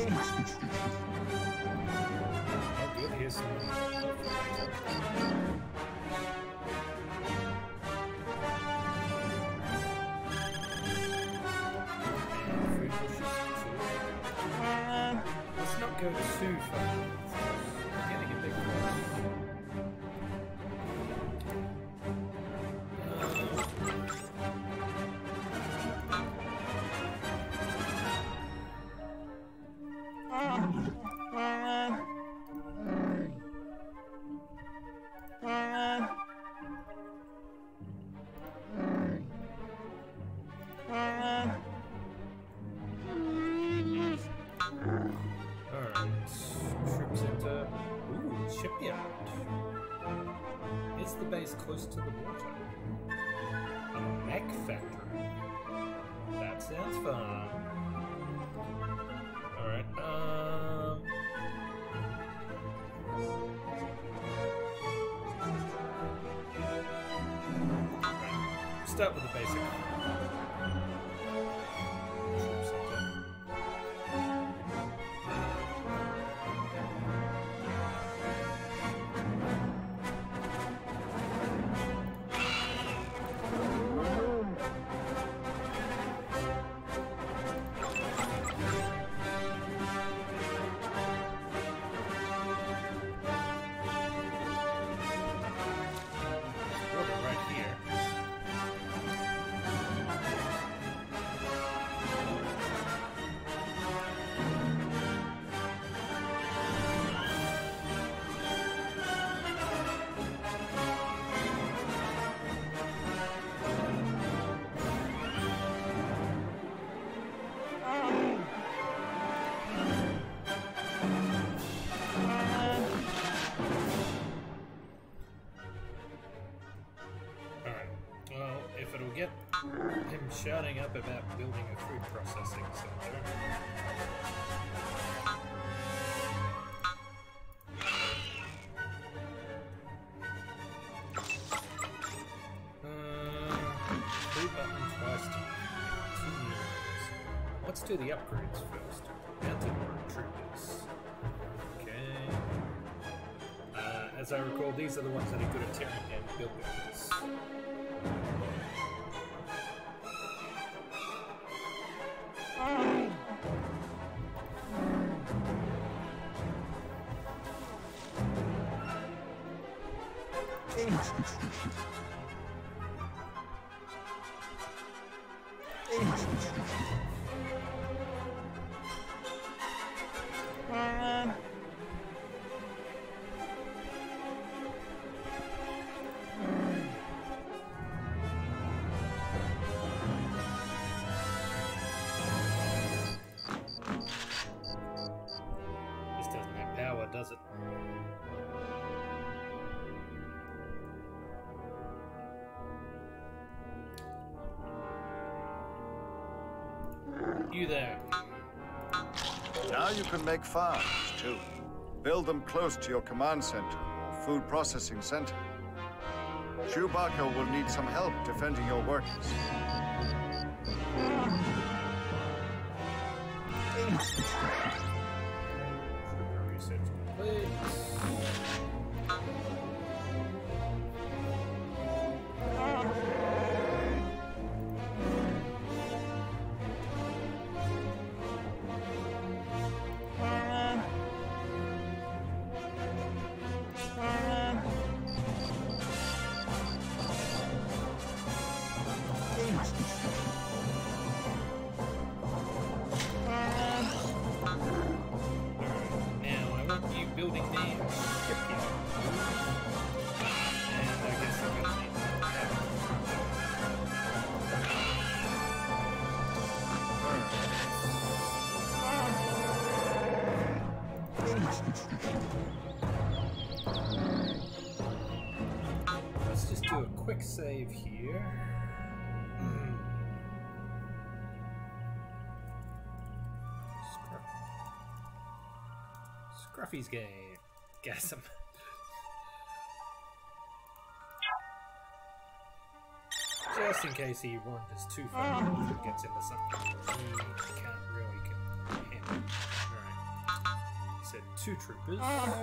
Oh, good. Here's some. Let's not go too far. We're getting a bit close. Is the base close to the water? A mech factory. That sounds fun. Alright, start with the basic. Get him shouting up about building a food processing center. Three buttons twice to 2 euros. Let's do the upgrades first. Mounted troopers. Okay. As I recall, these are the ones that are good at tearing down buildings. Does it? You there. Now you can make farms, too. Build them close to your command center or food processing center. Chewbacca will need some help defending your workers. Research complete. Building the shipyard. And I guess I'm gonna need Let's just do a quick save here. Scruffy's game. Guess him. Just in case he wanders too far and gets into something he can't really handle. Alright. said 2 troopers.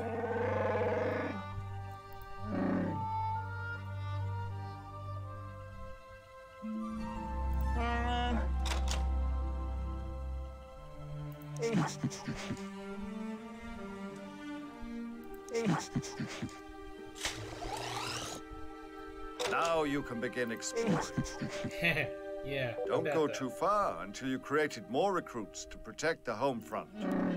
Now you can begin exploring. Yeah. Don't go too far until you created more recruits to protect the home front.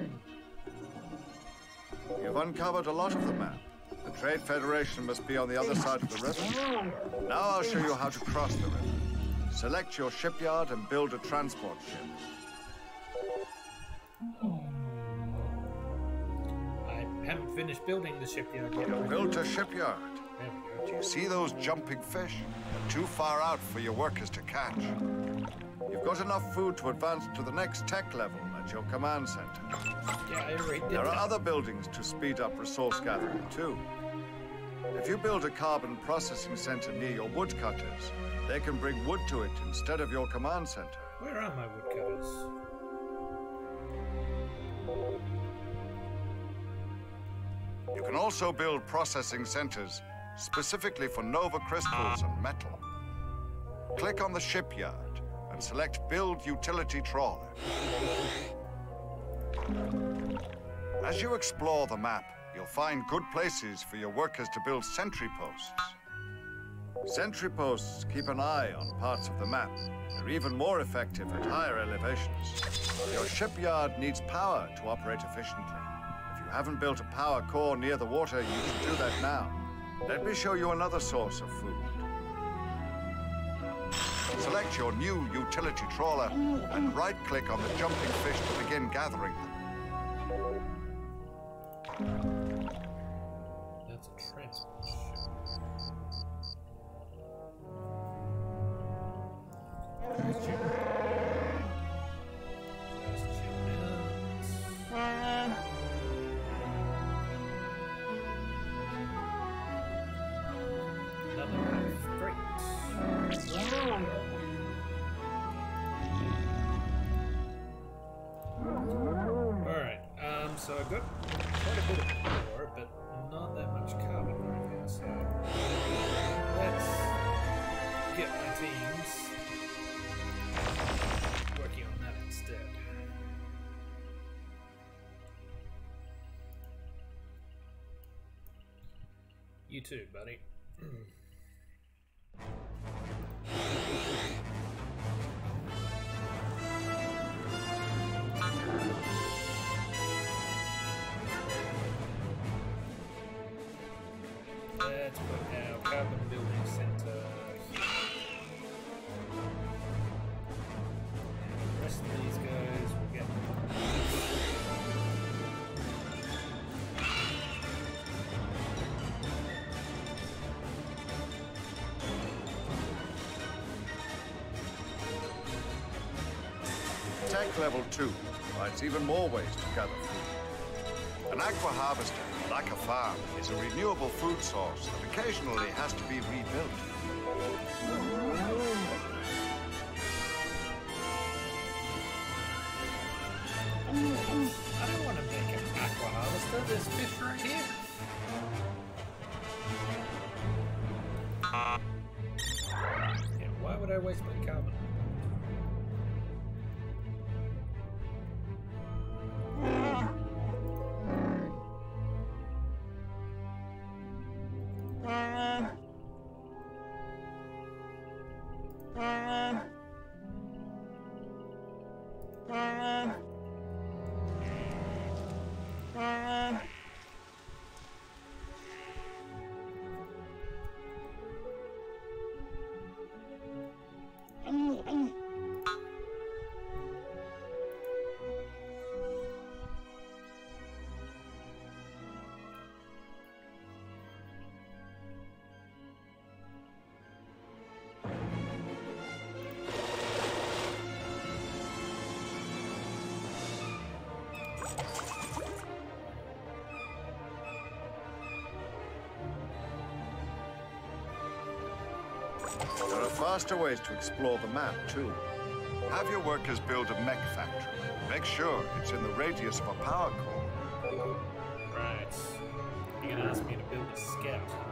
You've uncovered a lot of the map. The Trade Federation must be on the other side of the river. Now I'll show you how to cross the river. Select your shipyard and build a transport ship. I haven't finished building the shipyard yet. You built a shipyard. There we go. Do you see those jumping fish? They're too far out for your workers to catch. You've got enough food to advance to the next tech level at your command center. Yeah, I already did There are that. other buildings to speed up resource gathering, too. If you build a carbon processing center near your woodcutters, they can bring wood to it instead of your command center. Where are my woodcutters? You can also build processing centers specifically for nova crystals and metal. Click on the shipyard and select Build Utility Trawler. As you explore the map, you'll find good places for your workers to build sentry posts. Sentry posts keep an eye on parts of the map. They're even more effective at higher elevations. Your shipyard needs power to operate efficiently. If you haven't built a power core near the water, you should do that now. Let me show you another source of food. Select your new utility trawler and right-click on the jumping fish to begin gathering them. That's a transport ship. Fast shipments. Another freight. Alright, so I got quite a bit of ore, but not that much carbon right now, so let's get my teams working on that instead. You too, buddy. Let's put our carbon building center here. And the rest of these guys will get Tech level 2 provides even more ways to gather food. An aqua harvester, like a farm, is a renewable food source that occasionally has to be rebuilt. I don't want to make an aqua harvester. There's fish right here. Yeah, why would I waste my carbon? There are faster ways to explore the map, too. Have your workers build a mech factory. Make sure it's in the radius of a power core. asked me to build a scout, huh?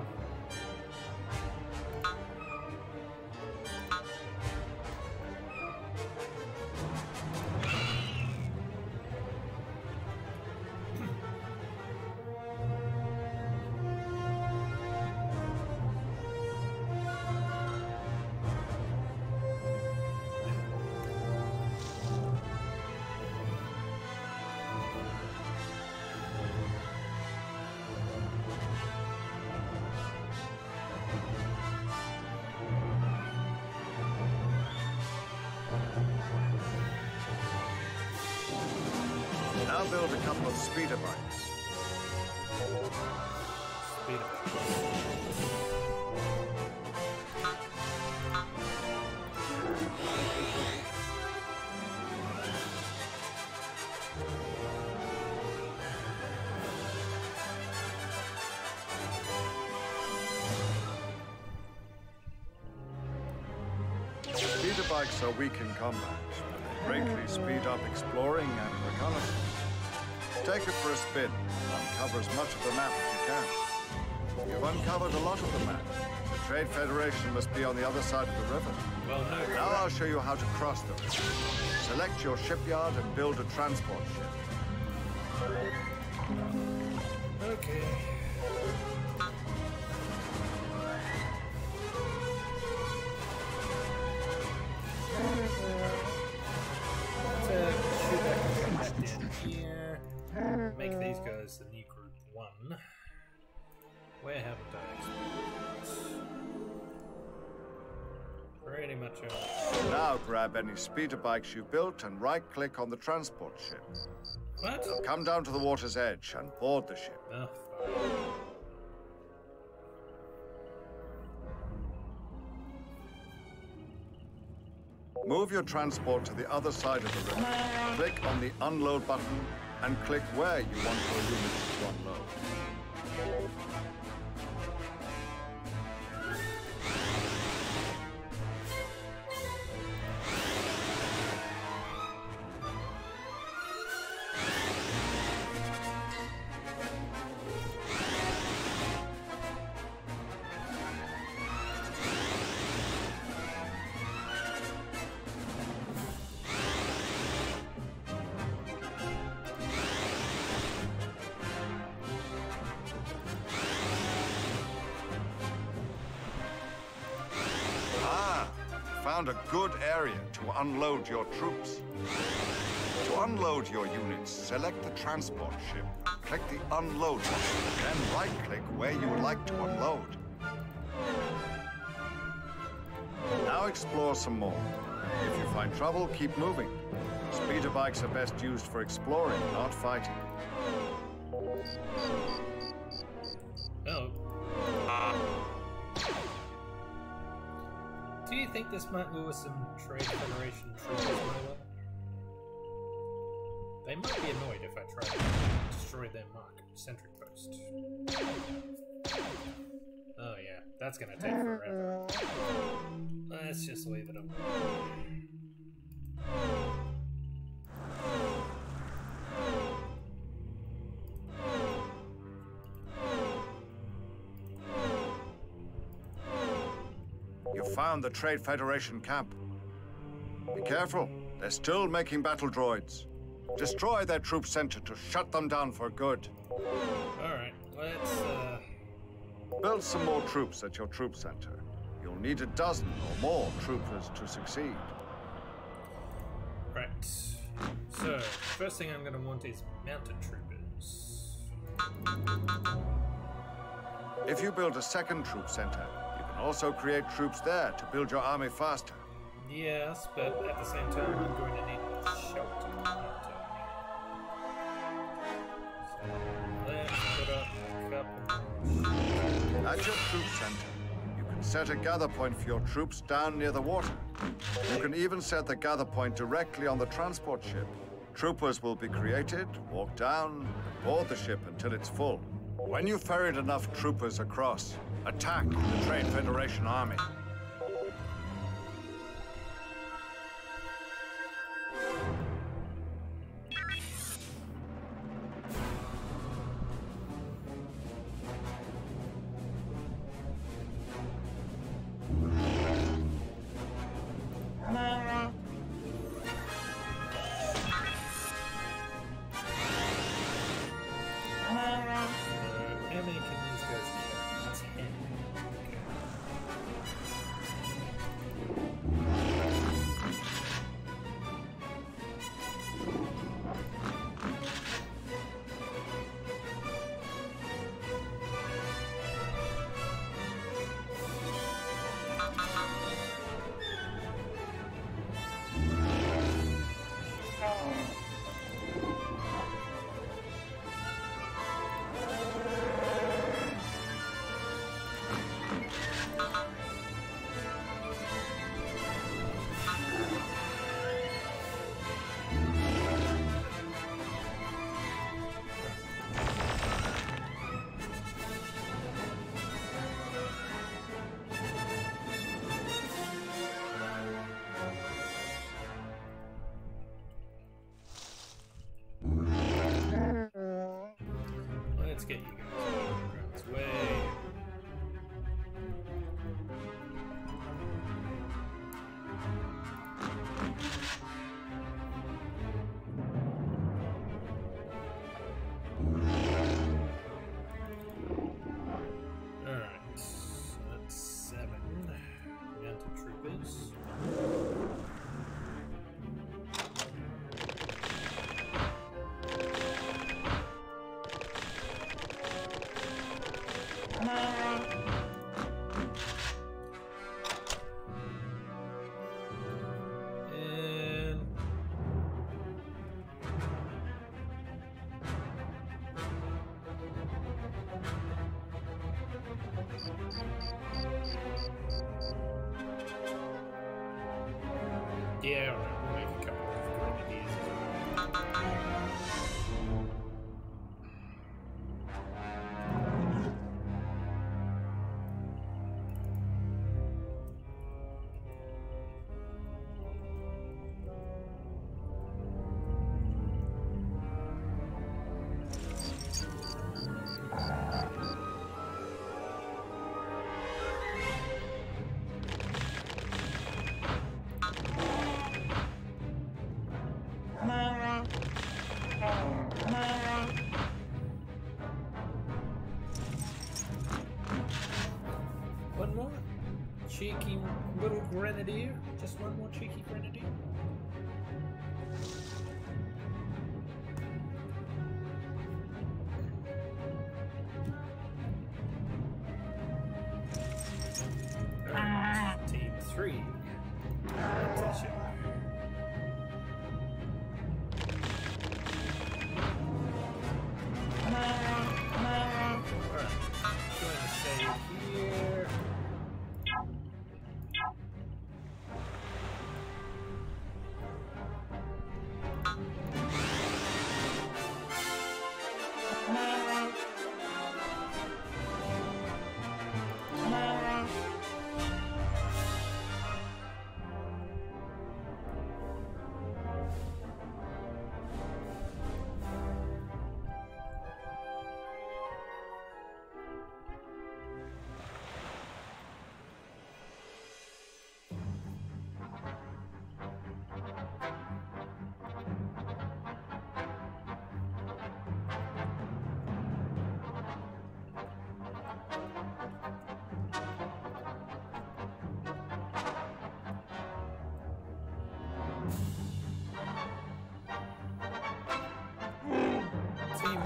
Now build a couple of speeder bikes. Speeder bikes. Speeder bikes are weak in combat, but they greatly speed up exploring and reconnaissance. Take it for a spin and uncover as much of the map as you can. You've uncovered a lot of the map. The Trade Federation must be on the other side of the river. Well, no. Now I'll show you how to cross them. Select your shipyard and build a transport ship. Okay. Chewbacca down here. Make these guys the new group 1. Where haven't I explored? Pretty much only. Now grab any speeder bikes you've built and right-click on the transport ship. What? Come down to the water's edge and board the ship. Oh, fine. Move your transport to the other side of the river. Click on the unload button and click where you want your units to unload. Found a good area to unload your troops. To unload your units, select the transport ship. Click the unload button, then right-click where you would like to unload. Now explore some more. If you find trouble, keep moving. Speeder bikes are best used for exploring, not fighting. Oh. Do you think this might lure some Trade Federation troops my way? They might be annoyed if I try to destroy their sentry post. Oh yeah, that's gonna take forever. Let's just leave it up. You found the Trade Federation camp. Be careful, they're still making battle droids. Destroy their troop center to shut them down for good. Alright, let's Build some more troops at your troop center. You'll need a dozen or more troopers to succeed. right. So, first thing I'm gonna want is mounted troopers. If you build a second troop center, you can also create troops there to build your army faster. Yes, but at the same time I'm going to need shelter. So, let's put up a couple. At your troop center, you can set a gather point for your troops down near the water. You can even set the gather point directly on the transport ship. Troopers will be created, walk down, and board the ship until it's full. When you've ferried enough troopers across, attack the Trade Federation army. let's get you guys. It's way. Alright, so that's 7. Down to troopers. Yeah, alright, we'll make a couple of grenadiers as well. One more cheeky little grenadier. Just one more cheeky grenadier. Alright, Team 3. Attention. Here. Team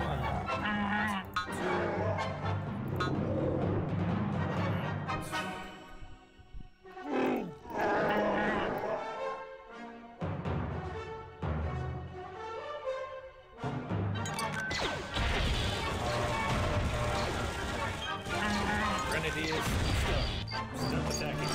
1. Grenadiers still attacking.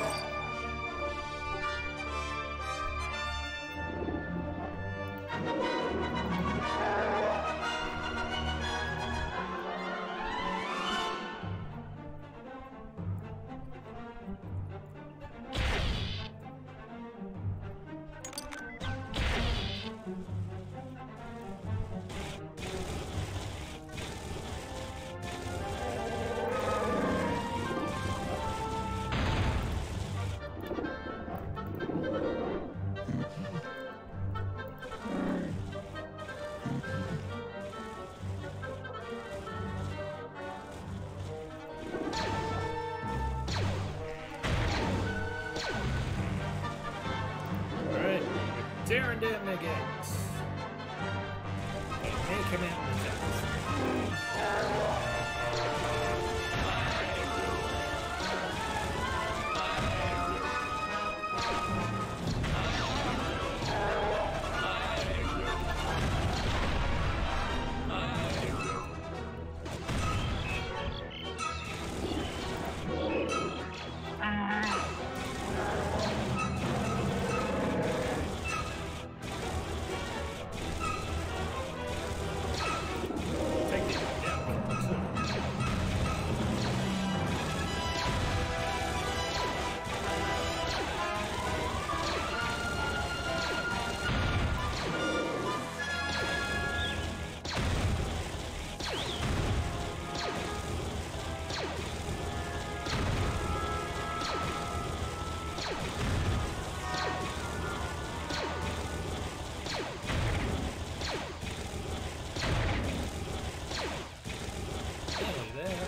Tearing down the gates. And make him out the Nearly there.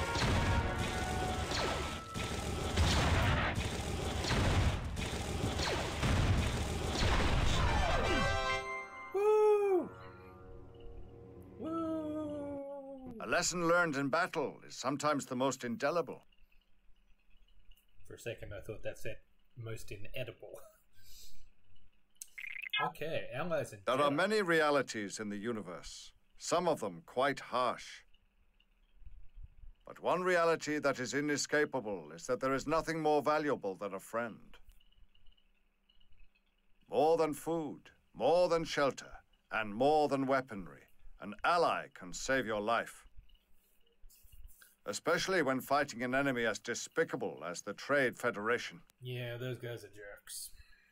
Woo! Woo! A lesson learned in battle is sometimes the most indelible. For a second, I thought that said most inedible. Okay, allies and There are many realities in the universe, some of them quite harsh. But one reality that is inescapable is that there is nothing more valuable than a friend. More than food, more than shelter, and more than weaponry, an ally can save your life. Especially when fighting an enemy as despicable as the Trade Federation. Yeah, those guys are jerks.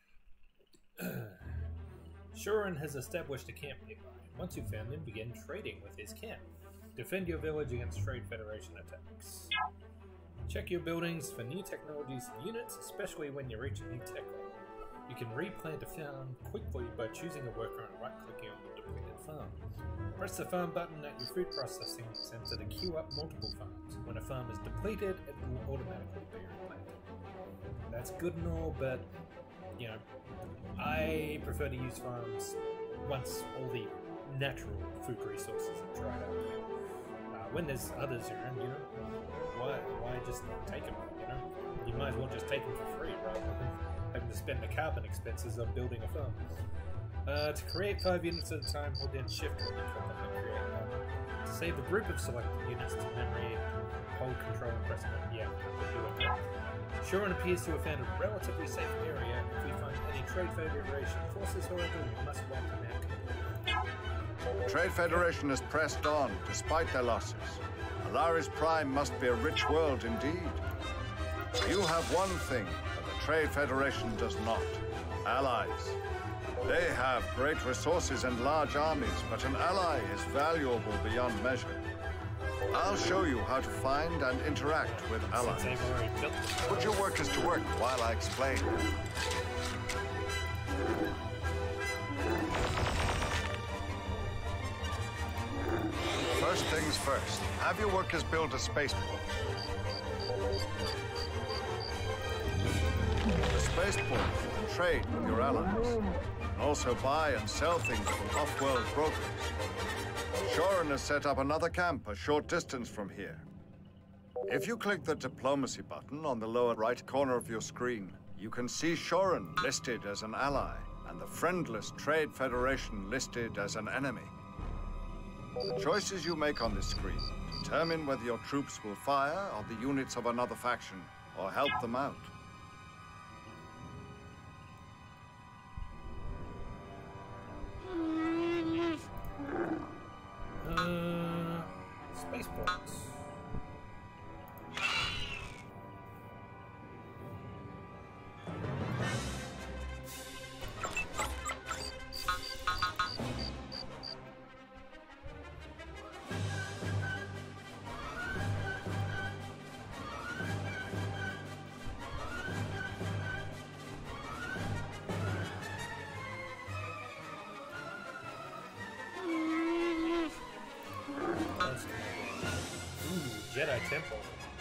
Shorin has established a camp nearby. Once you've found him, begin trading with his camp. Defend your village against Trade Federation attacks. Check your buildings for new technologies and units, especially when you reach a new tech level. You can replant a farm quickly by choosing a worker and right-clicking on the depleted farm. Press the farm button at your food processing center to queue up multiple farms. When a farm is depleted, it will automatically be replanted. That's good and all, but, you know, I prefer to use farms once all the natural food resources are dried up. When there's others around, you know, why just take them, you know? You might as well just take them for free rather than having to spend the carbon expenses on building a farm. To create 5 units at a time, hold down shift when you click on the create button. To save a group of selected units to memory, hold control and press button. Yeah, we'll do it. Shorin appears to have found a relatively safe area. If we find any Trade Federation forces, however, we must wipe them out completely. The Trade Federation has pressed on, despite their losses. Alaris Prime must be a rich world indeed. You have one thing that the Trade Federation does not. Allies. They have great resources and large armies, but an ally is valuable beyond measure. I'll show you how to find and interact with allies. Since I've already built this. Put your workers to work while I explain. First things first, have your workers build a spaceport. The spaceport can trade with your allies, and also buy and sell things from off-world brokers. Shorin has set up another camp a short distance from here. If you click the diplomacy button on the lower right corner of your screen, you can see Shorin listed as an ally, and the friendless Trade Federation listed as an enemy. The choices you make on this screen determine whether your troops will fire on the units of another faction or help them out. Spaceports. Jedi Temple.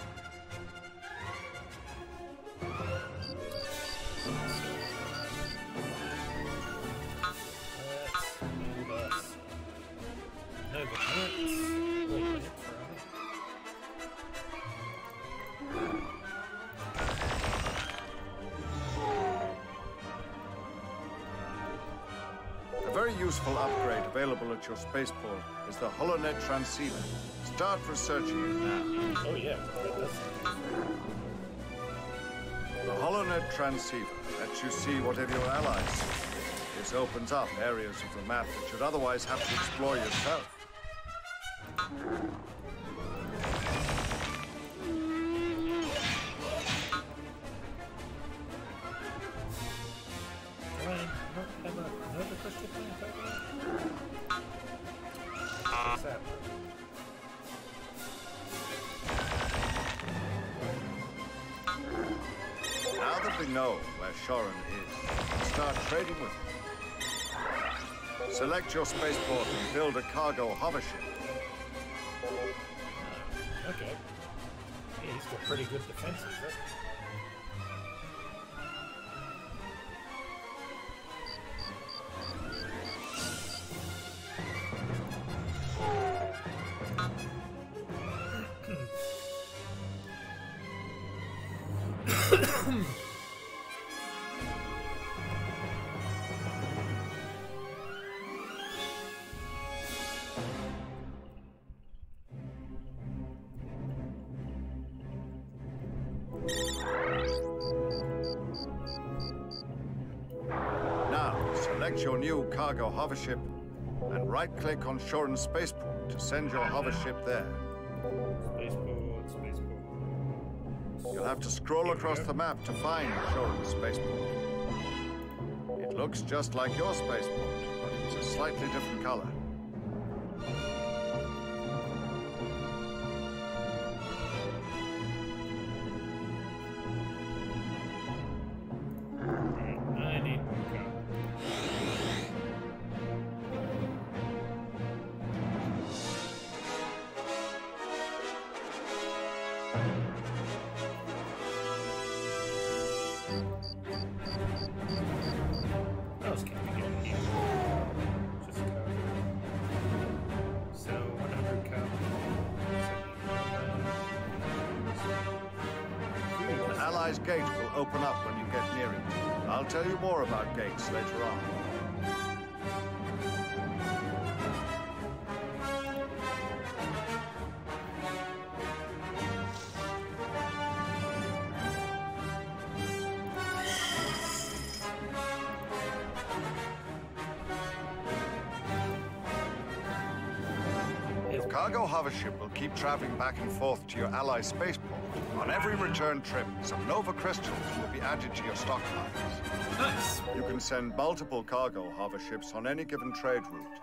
A very useful upgrade available at your spaceport is the HoloNet transceiver. Start researching it now. Oh yeah, The HoloNet transceiver lets you see whatever your allies see. This opens up areas of the map that you'd otherwise have to explore yourself. Ryan, have another crystal plant over there? What's that? Now that we know where Shorin is, we'll start trading with him. Select your spaceport and build a cargo hover ship. Okay. Yeah, he's got pretty good defenses, huh? Now, select your new cargo hovership and right-click on Shorin Spaceport to send your hovership there. Spaceport, spaceport. You'll have to scroll across the map to find Shorin Spaceport. It looks just like your spaceport, but it's a slightly different color. I need to go. What else can we get here? Just cargo. So 100 cargo. The Allies' gate will open up when you get near it. I'll tell you more about gates later on. Cargo hovership will keep traveling back and forth to your ally spaceport. On every return trip, some Nova crystals will be added to your stockpiles. Nice. You can send multiple cargo hoverships on any given trade route.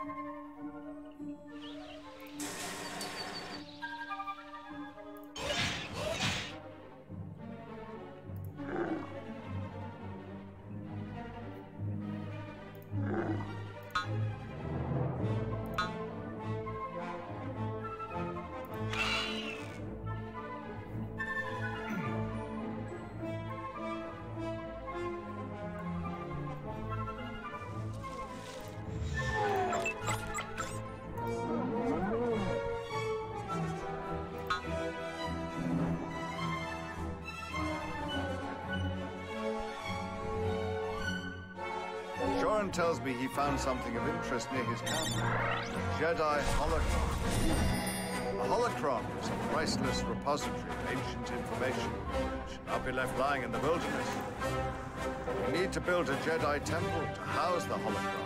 Shorin tells me he found something of interest near his camp. A Jedi holocron. A holocron is a priceless repository of ancient information which should not be left lying in the wilderness. We need to build a Jedi temple to house the holocron.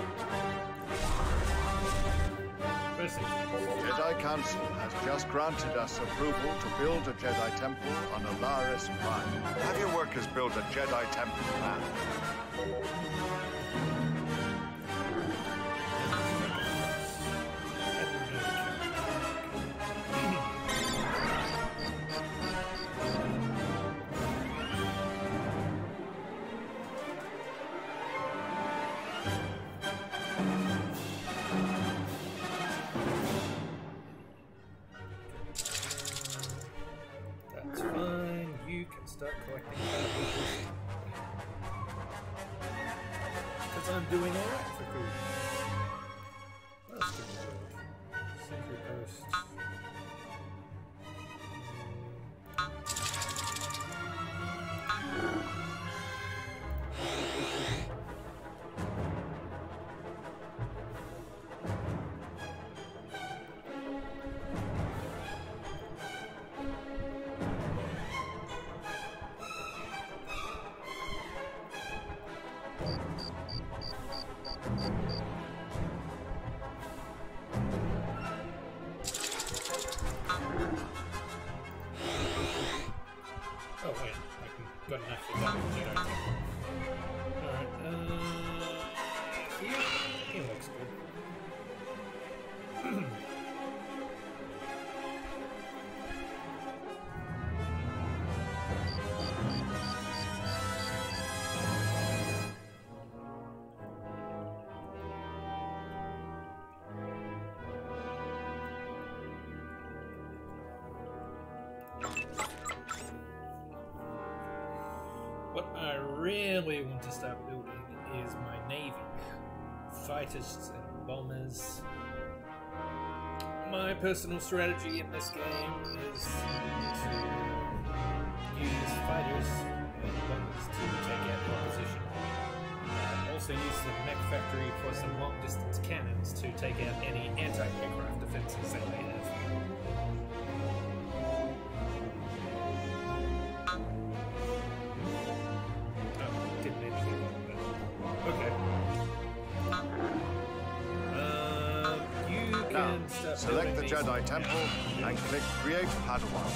The Jedi Council has just granted us approval to build a Jedi temple on Alaris Prime. Have your workers build a Jedi temple now. That's fine. You can start collecting cargoes. Because I'm doing alright for food. What else can we do? Sentry post. Oh wait, I can got enough for that Jedi. Alright, he looks good. really want to start building is my navy. Fighters and bombers. My personal strategy in this game is to use fighters and bombers to take out the opposition. Also use the mech factory for some long-distance cannons to take out any anti-aircraft defenses that they have. Oh, didn't mean to do that. Okay. You can start Select the building Jedi these. Temple and click Create Padawan.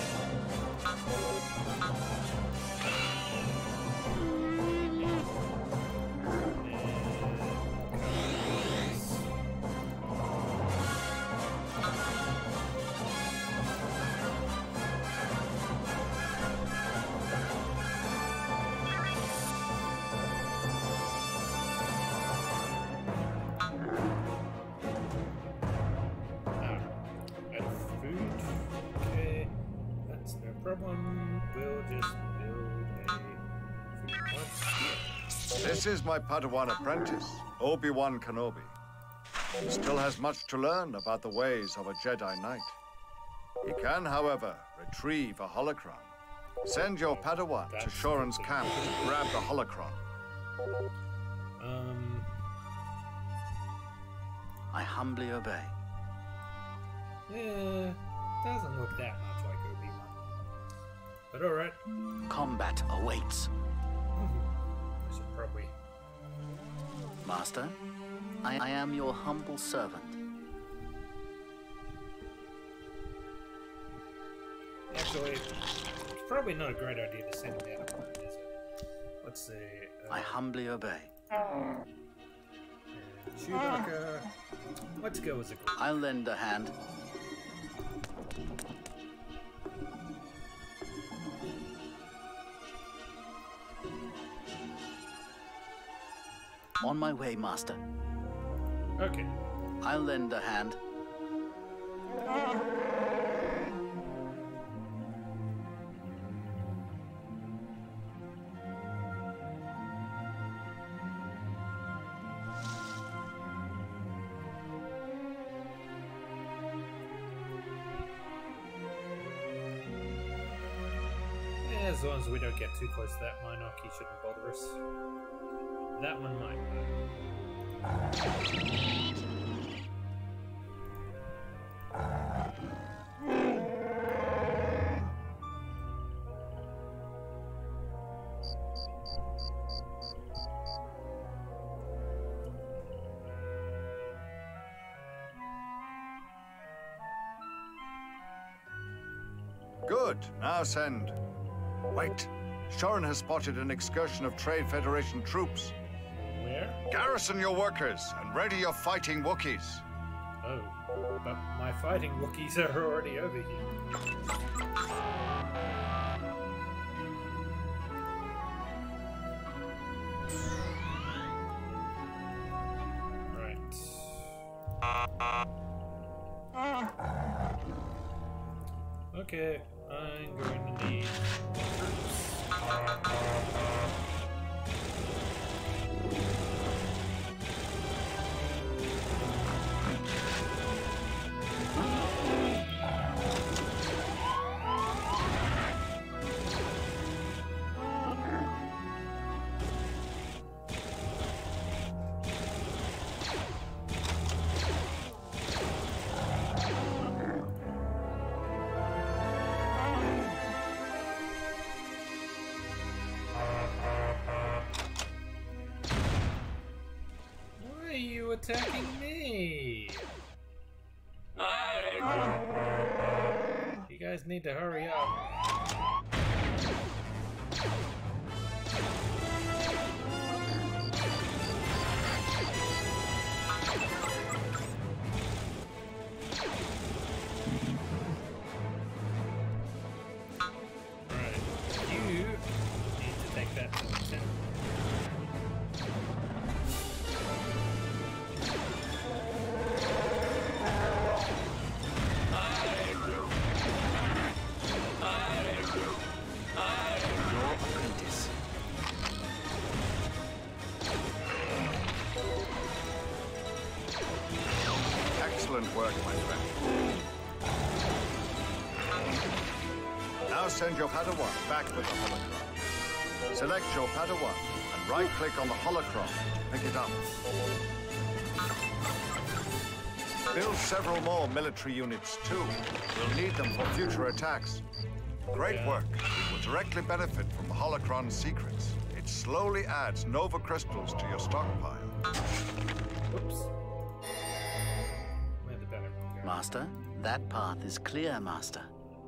This is my Padawan apprentice, Obi-Wan Kenobi. He still has much to learn about the ways of a Jedi Knight. He can, however, retrieve a holocron. Send your Padawan to Shoran's camp to grab the holocron. I humbly obey. Yeah, doesn't look that much like Obi-Wan. But alright. Combat awaits. I should probably... Master, I am your humble servant. Actually, it's probably not a great idea to send him out alone, is it? Let's see... I humbly obey. Chewbacca... Let's go as a group. I'll lend a hand. On my way, Master. Okay. I'll lend a hand. Yeah, as long as we don't get too close to that monarch, he shouldn't bother us. That one might. Good, now send. Wait, Shoran has spotted an excursion of Trade Federation troops. Where? Garrison your workers and ready your fighting Wookiees. Oh, but my fighting Wookiees are already over here. Okay, I'm going to need troops. Attacking me! You guys need to hurry up. Right, you need to take that to the center. send your Padawan back with the holocron. Select your Padawan and right-click on the holocron to pick it up. Build several more military units too. We'll need them for future attacks. Great work. You will directly benefit from the holocron's secrets. It slowly adds Nova crystals to your stockpile. Whoops. Where'd the Battleground go? Master, that path is clear, Master.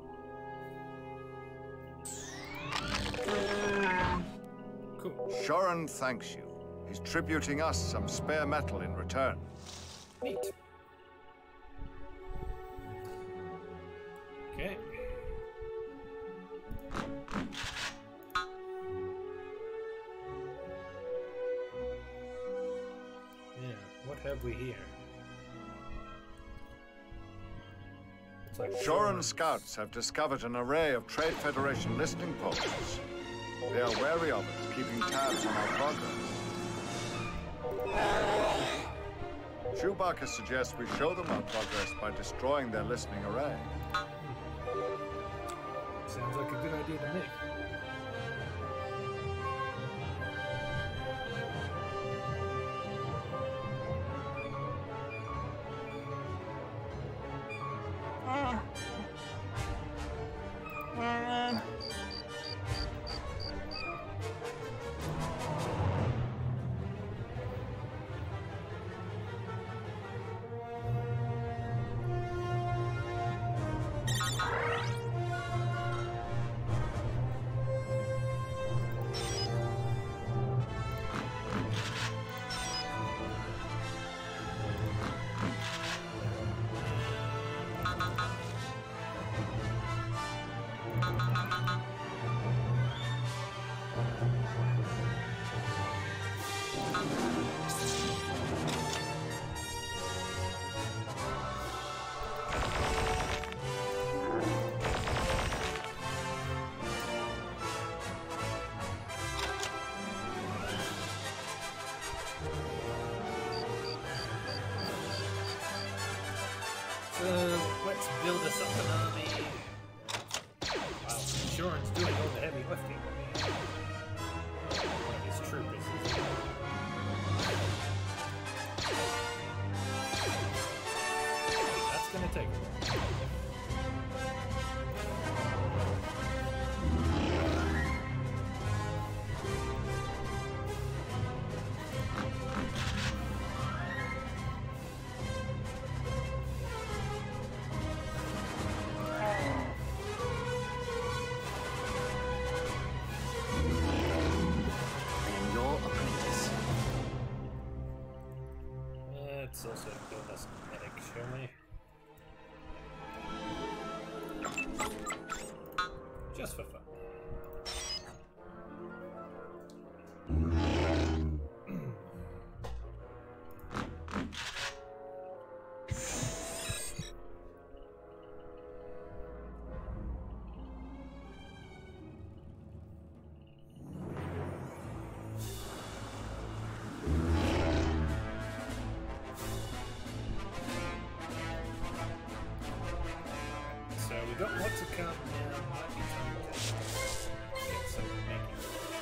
Cool. Shoran thanks you. He's tributing us some spare metal in return. Neat. Okay. Yeah, what have we here? It's like Shoran scouts have discovered an array of Trade Federation listening posts. They are wary of us, keeping tabs on our progress. Chewbacca suggests we show them our progress by destroying their listening array. Sounds like a good idea to me. Let's build us up an army. Wow, Shoran's doing all the heavy lifting. One of his troopers is. That's gonna take a while. Let's also build us a medic, shall we? Just for fun. So we got lots of count now. Might be time to get some making.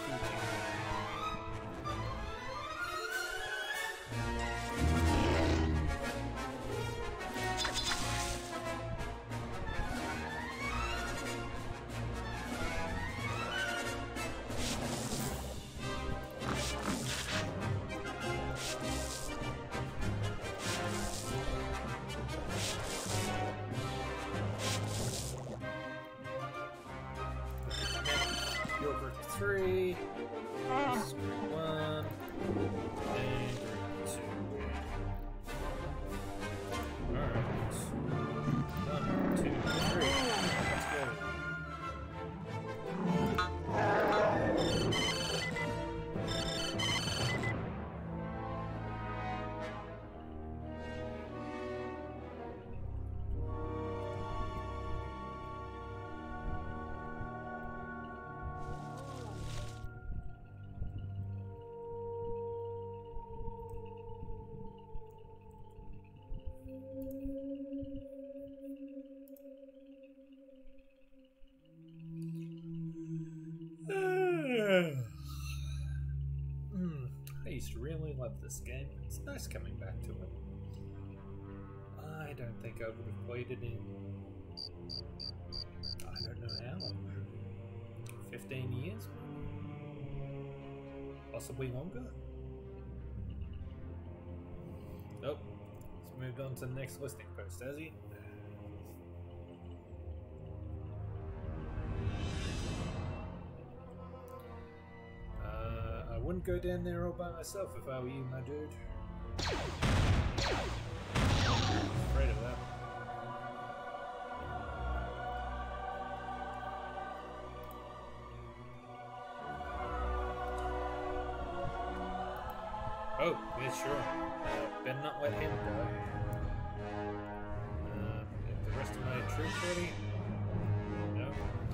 Your group 3, this group 1, and group 2. Alright. 1, 2, 3. Let's go. this game. It's nice coming back to it. I don't think I would have played it in... I don't know how long. 15 years? Possibly longer? Nope. He's moved on to the next listing post, has he? I wouldn't go down there all by myself if I were you, my dude. Afraid of that. Oh, yeah, sure. Better not let him go. Get the rest of my troops ready? No.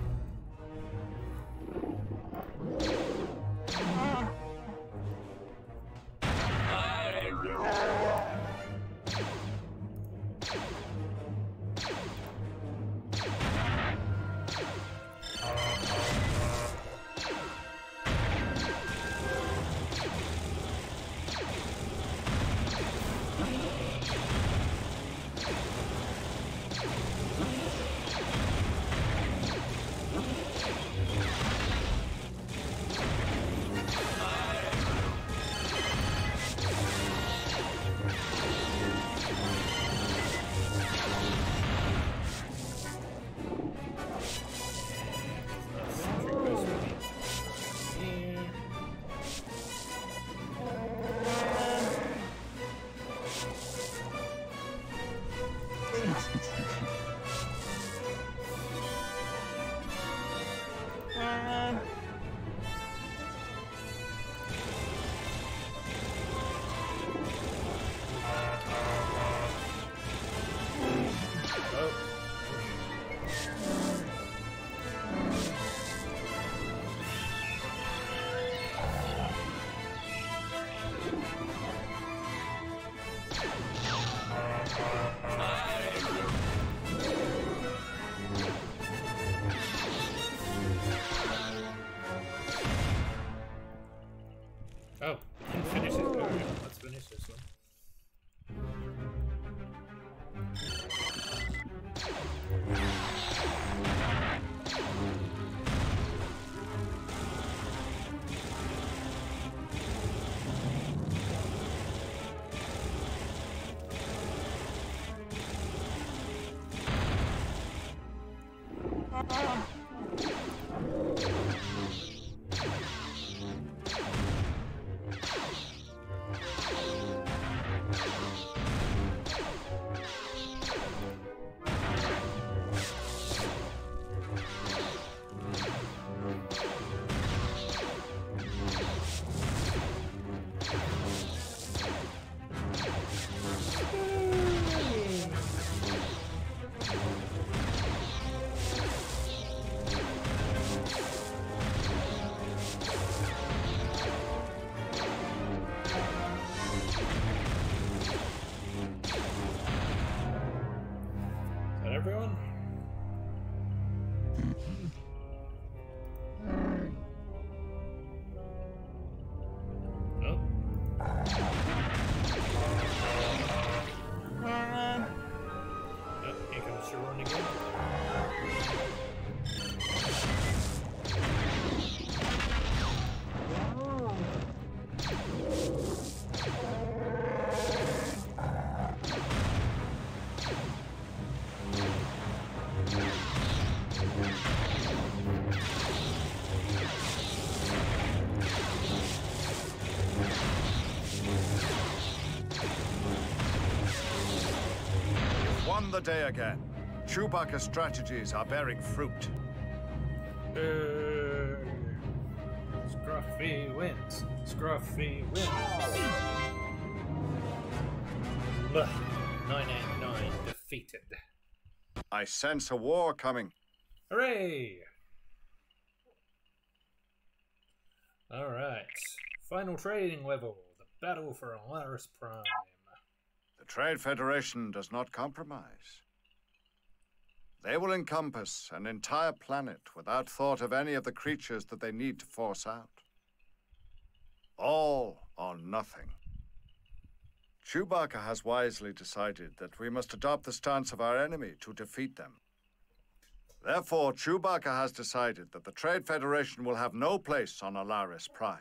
Oh, you finish it. Alright, let's finish this one. Everyone? No? Oh, here comes Sharon again. Won the day again. Chewbacca's strategies are bearing fruit. Scruffy wins. Scruffy wins. 989 defeated. I sense a war coming. Hooray! Alright. Final trading level. The battle for Alaris Prime. The Trade Federation does not compromise. They will encompass an entire planet without thought of any of the creatures that they need to force out. All or nothing. Chewbacca has wisely decided that we must adopt the stance of our enemy to defeat them. Therefore, Chewbacca has decided that the Trade Federation will have no place on Alaris Prime.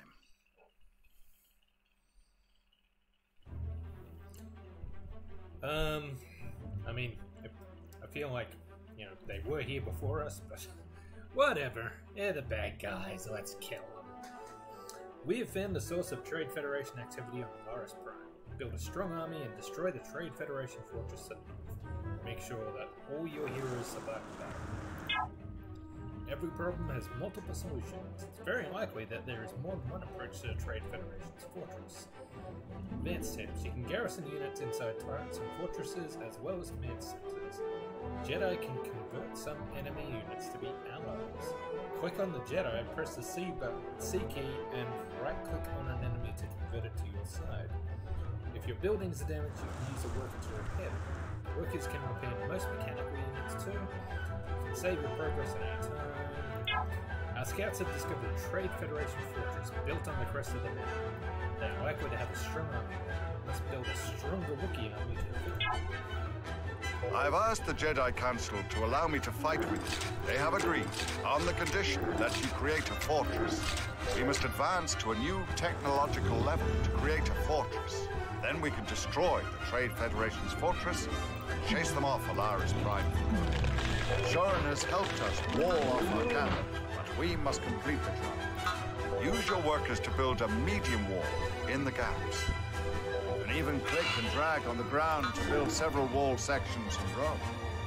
I mean, I feel like, you know, they were here before us, but whatever. They're the bad guys, let's kill them. We have found the source of Trade Federation activity on Alaris Prime. Build a strong army and destroy the Trade Federation fortress at north. Make sure that all your heroes survive the battle. Every problem has multiple solutions. It's very likely that there is more than one approach to the Trade Federation's fortress. Advanced tips. You can garrison units inside turrets and fortresses as well as command centers. Jedi can convert some enemy units to be allies. Click on the Jedi, press the C key, and right-click on an enemy to convert it to your side. If your buildings are damaged, you can use a worker to repair them. Workers can repair most mechanical units too. You can save your progress at any time. Our scouts have discovered a Trade Federation fortress built on the crest of the mountain. They are likely to have a strong army. Let's build a stronger Wookiee army to defeat them. I've asked the Jedi Council to allow me to fight with you. They have agreed, on the condition that you create a fortress. We must advance to a new technological level to create a fortress. Then we can destroy the Trade Federation's fortress and chase them off Alaris Prime. Shorin has helped us wall off our cannon, but we must complete the job. Use your workers to build a medium wall in the gaps. You can even click and drag on the ground to build several wall sections in a row.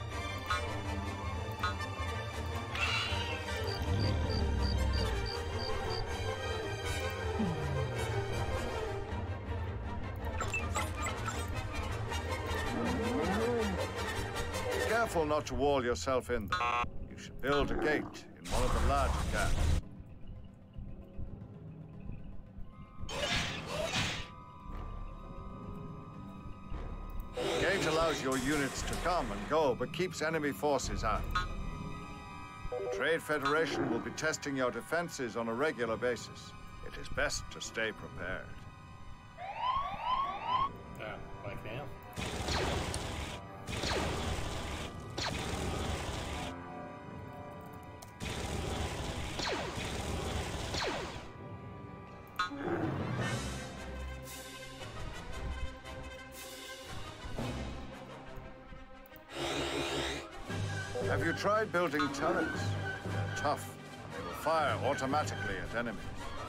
Careful not to wall yourself in there. You should build a gate in one of the larger gaps. The gate allows your units to come and go, but keeps enemy forces out. The Trade Federation will be testing your defenses on a regular basis. It is best to stay prepared. Like now? Have you tried building turrets? They're tough, and they will fire automatically at enemies.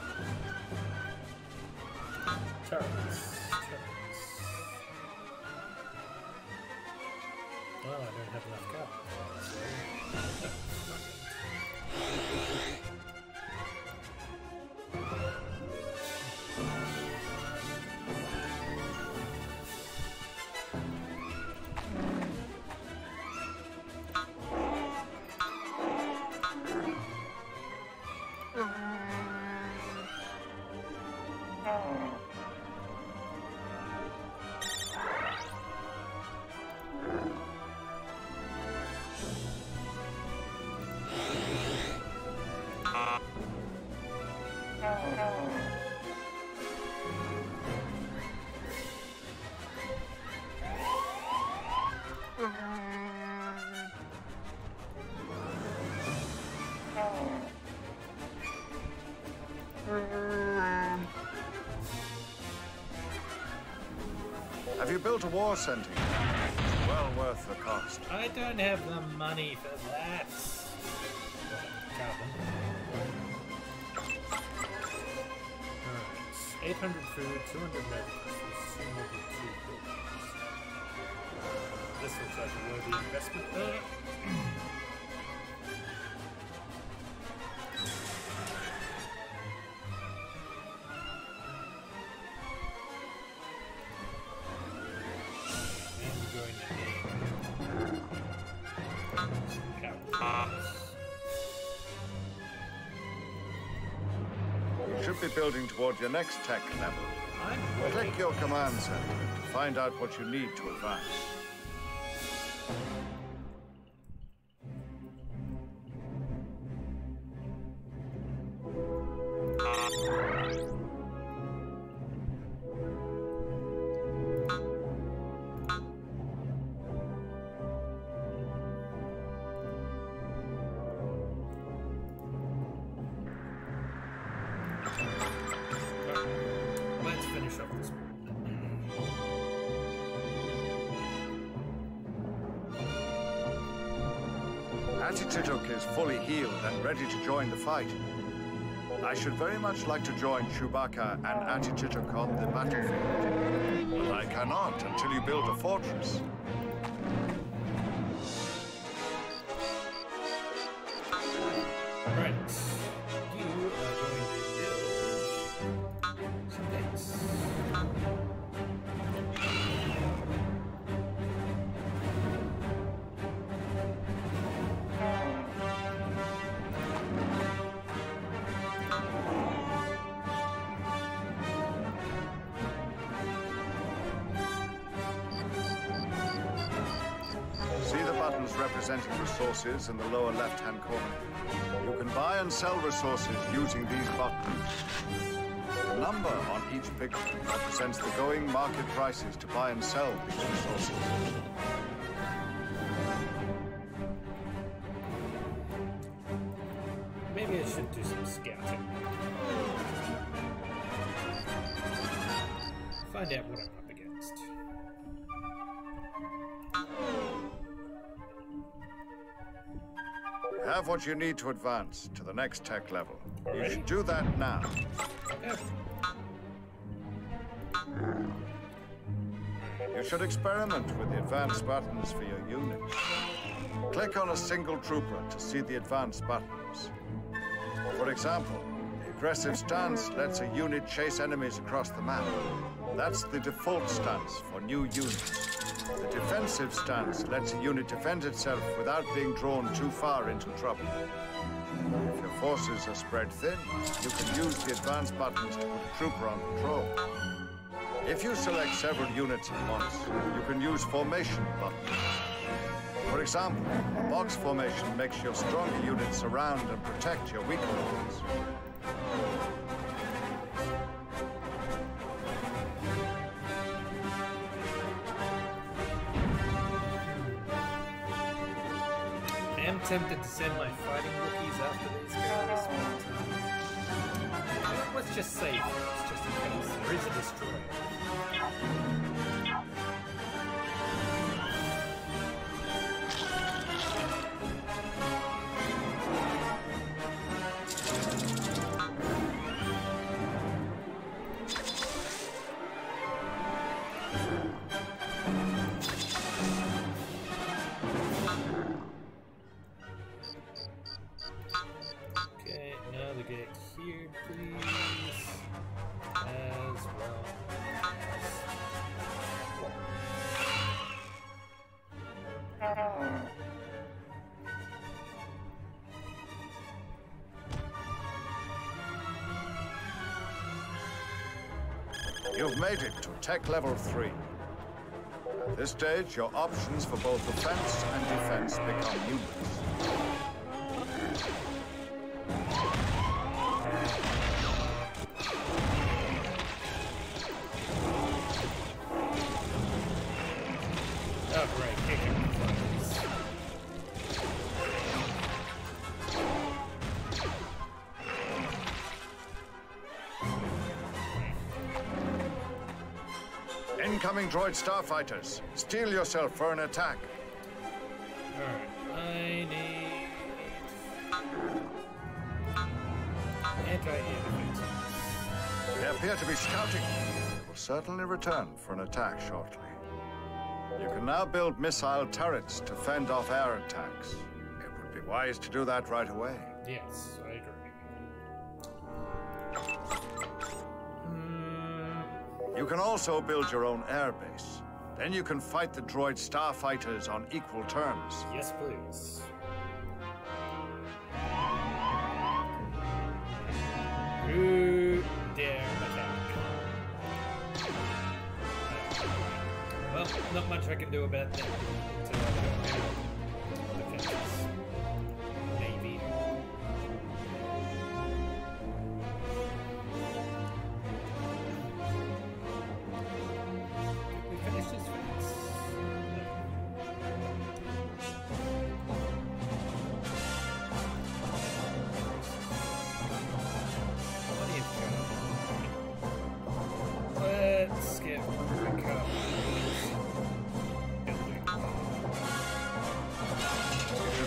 Turrets. Well, I don't have enough capital. Have you built a war center? It's well worth the cost. I don't have the money for that. Carbon. Alright. 800 food, 200 medicals, 202 buildings. This looks like a worthy investment there. You should be building toward your next tech level. Click your command center to find out what you need to advance. Attitchitchuk is fully healed and ready to join the fight. I should very much like to join Chewbacca and Attitchitchuk on the battlefield, but I cannot until you build a fortress. Right. You are going to build some things. See the buttons representing resources in the lower left-hand corner. You can buy and sell resources using these buttons. The number on each picture represents the going market prices to buy and sell these resources. Maybe I should do some scouting. Find out what I'm up against. You have what you need to advance to the next tech level. You Alright. should do that now. Yeah. You should experiment with the advanced buttons for your units. Click on a single trooper to see the advanced buttons. For example, the aggressive stance lets a unit chase enemies across the map. That's the default stance for new units. The defensive stance lets a unit defend itself without being drawn too far into trouble. If your forces are spread thin, you can use the advanced buttons to put a trooper on patrol. If you select several units at once, you can use formation buttons. For example, a box formation makes your stronger units surround and protect your weaker ones. I am tempted to send my fighting Wookiees after these guys, but let's just save this, just in case. There is a destroyer. Okay, now to get here, please. As well You've made it to tech level 3. At this stage, your options for both offense and defense become units. oh, great, kicking the flames. Incoming droid starfighters. Steel yourself for an attack. Alright, I need anti-air defense. They appear to be scouting. They will certainly return for an attack shortly. You can now build missile turrets to fend off air attacks. It would be wise to do that right away. Yes, I agree. You can also build your own air base. Then you can fight the droid starfighters on equal terms. Yes, please. Who dare attack? Well, not much I can do about that. Defenses. Maybe. Did we finish this fence? Let's get a couple.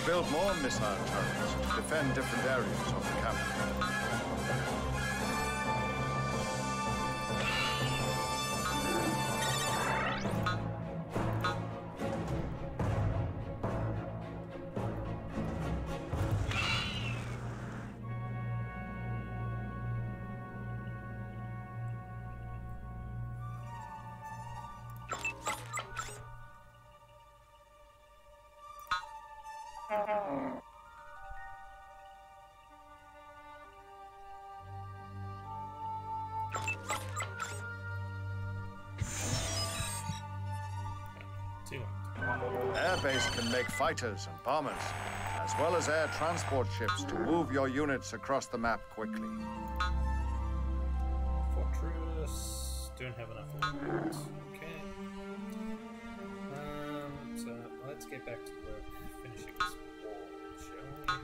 build more missile turrets to defend different areas of the capital. Airbase can make fighters and bombers, as well as air transport ships to move your units across the map quickly. Fortress. Don't have enough ordnance. Okay. So let's get back to work finishing this wall, shall we?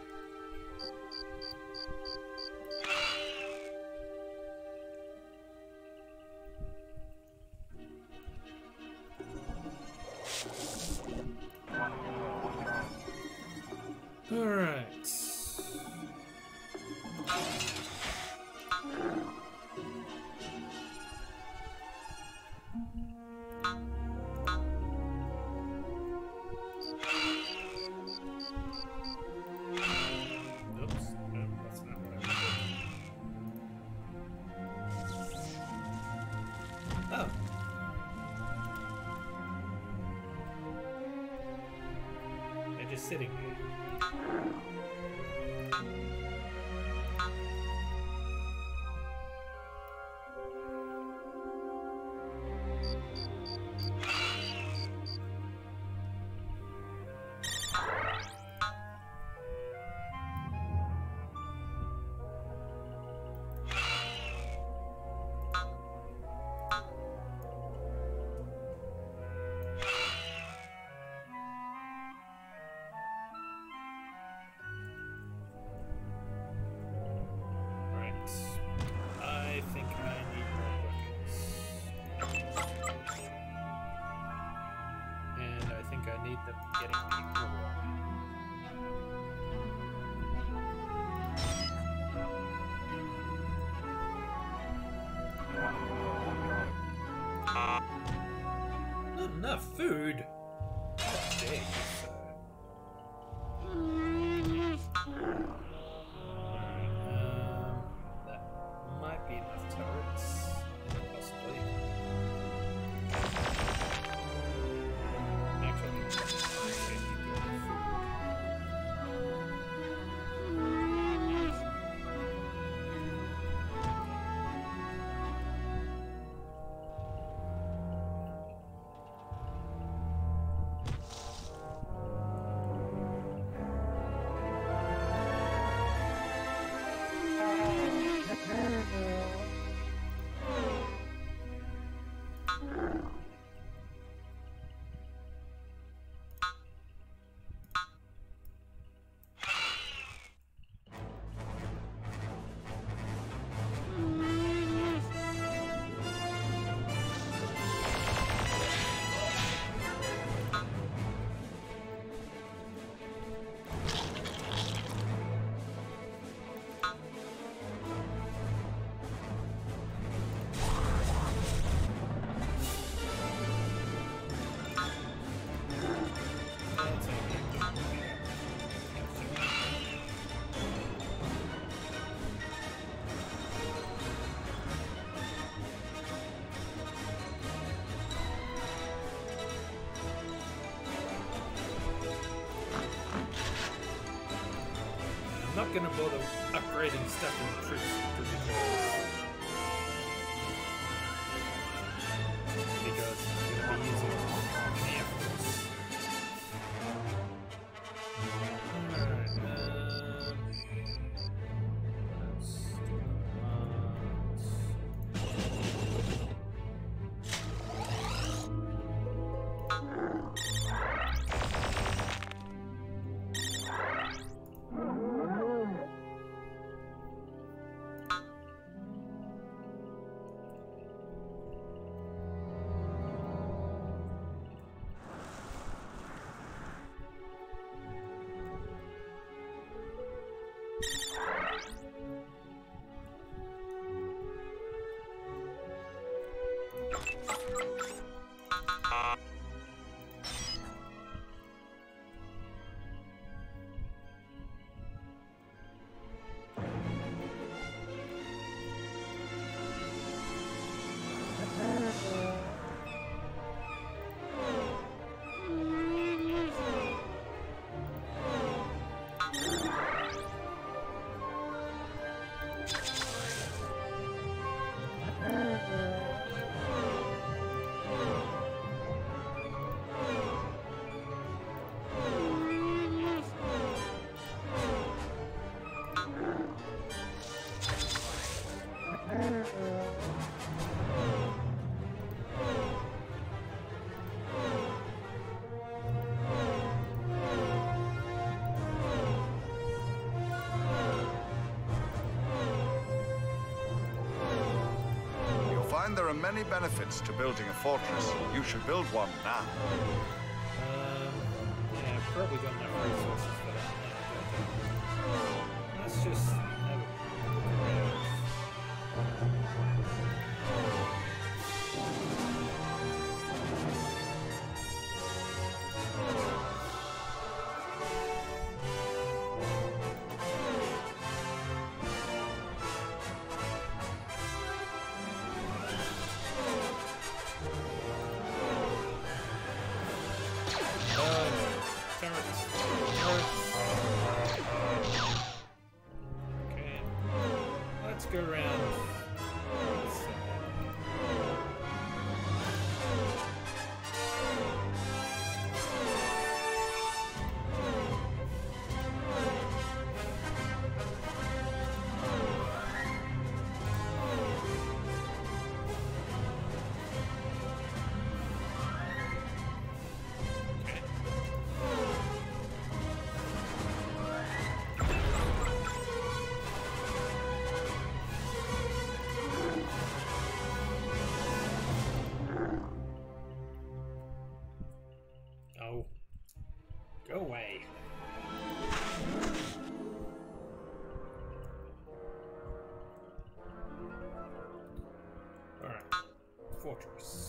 Alright. Oops. No, that's not what I wanted. Oh. They're just sitting there. Not enough food. Jeez. That might be enough turrets, possibly. I'm not gonna bother upgrading stuff in the troops because I'm gonna be using an air force. There are many benefits to building a fortress. You should build one now. Yeah, I've probably got enough resources for that now. Let's just have a look around. Okay, let's go around. Oh, go away. Alright, fortress.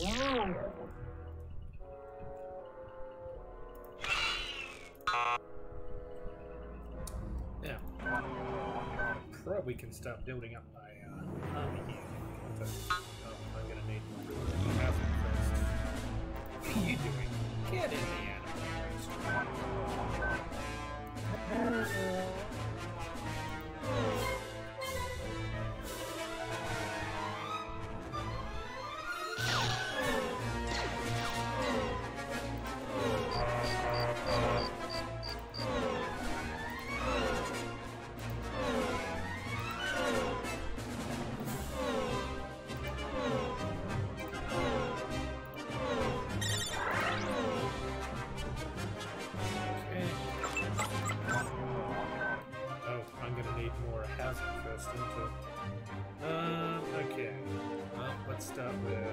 Now, probably can start building up my army here. But, I'm gonna need more housing first. What are you doing? Get in the animals. Okay. Well, let's start with...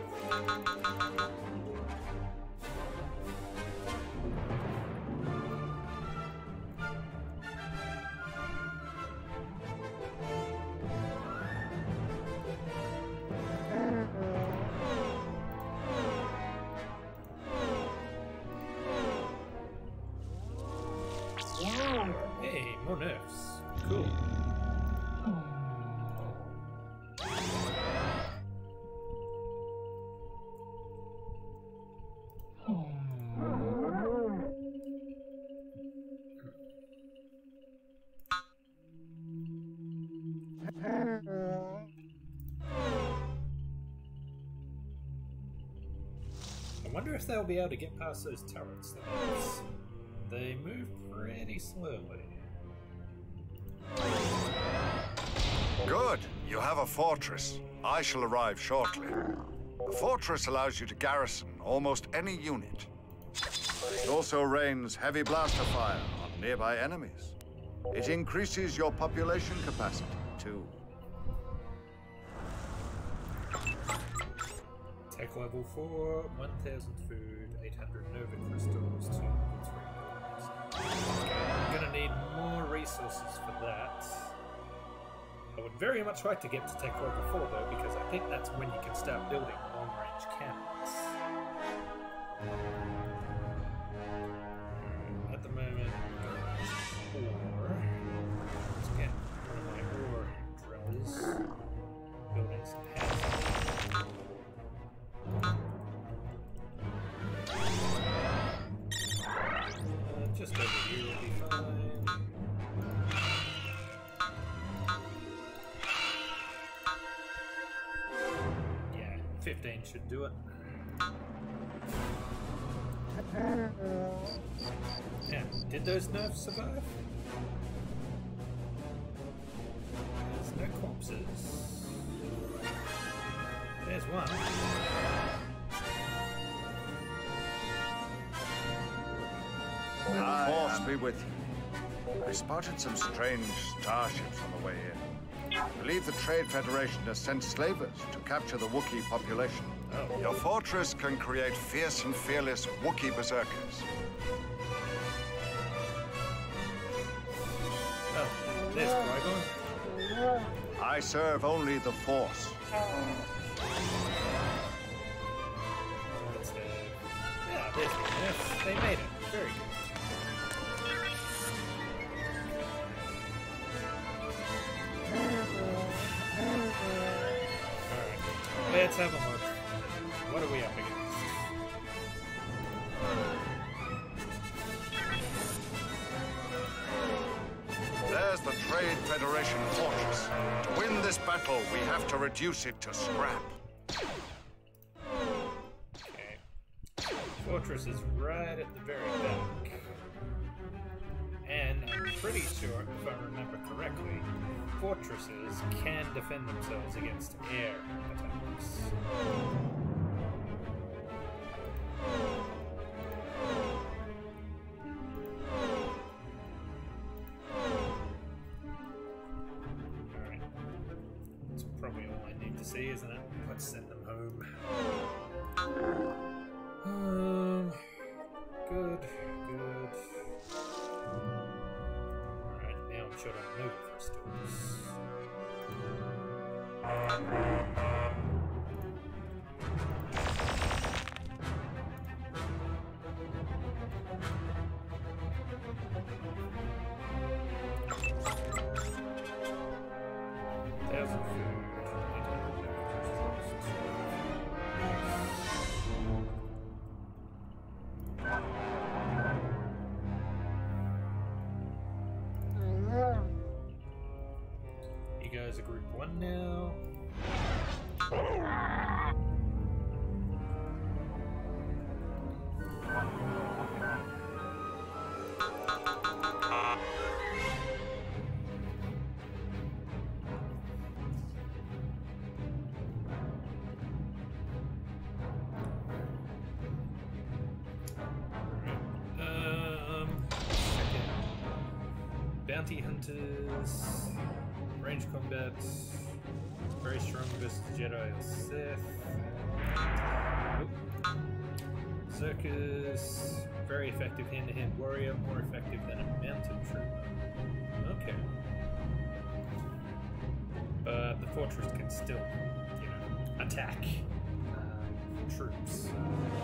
Hey, more nerfs. Cool. I wonder if they'll be able to get past those turrets. They move pretty slowly. Good. You have a fortress. I shall arrive shortly. A fortress allows you to garrison almost any unit. It also rains heavy blaster fire on nearby enemies. It increases your population capacity, too. Tech level 4, 1000 food, 800 Nova crystals, 2 bullets. I'm gonna need more resources for that. I would very much like to get to tech level 4 though, because I think that's when you can start building long-range cannons. At the moment, ore. Let's get one of my ore drillers building some houses. Just over here will be fine. Yeah, 15 should do it. Yeah, did those nerfs survive? There's no corpses. There's one. The Force be with you. I spotted some strange starships on the way in. I believe the Trade Federation has sent slavers to capture the Wookiee population. Oh. Your fortress can create fierce and fearless Wookiee berserkers. Oh, there's Qui-Gon. I serve only the Force. Let's yeah, there's the nerf. They made it. Very good. Alright, let's have a look. What are we up against? There's the Trade Federation fortress. To win this battle, we have to reduce it to scrap. Okay. Fortress is right at the very back. And I'm pretty sure, if I remember correctly, fortresses can defend themselves against air attacks. Alright. That's probably all I need to see, isn't it? Let's send them home. Good. Alright, now I'm short on Nova crystals. You guys are group 1 now. Bounty hunters, range combat, very strong versus Jedi or Sith. Berserkers, very effective hand-to-hand warrior, more effective than a mounted trooper. Okay. But the fortress can still, you know, attack troops.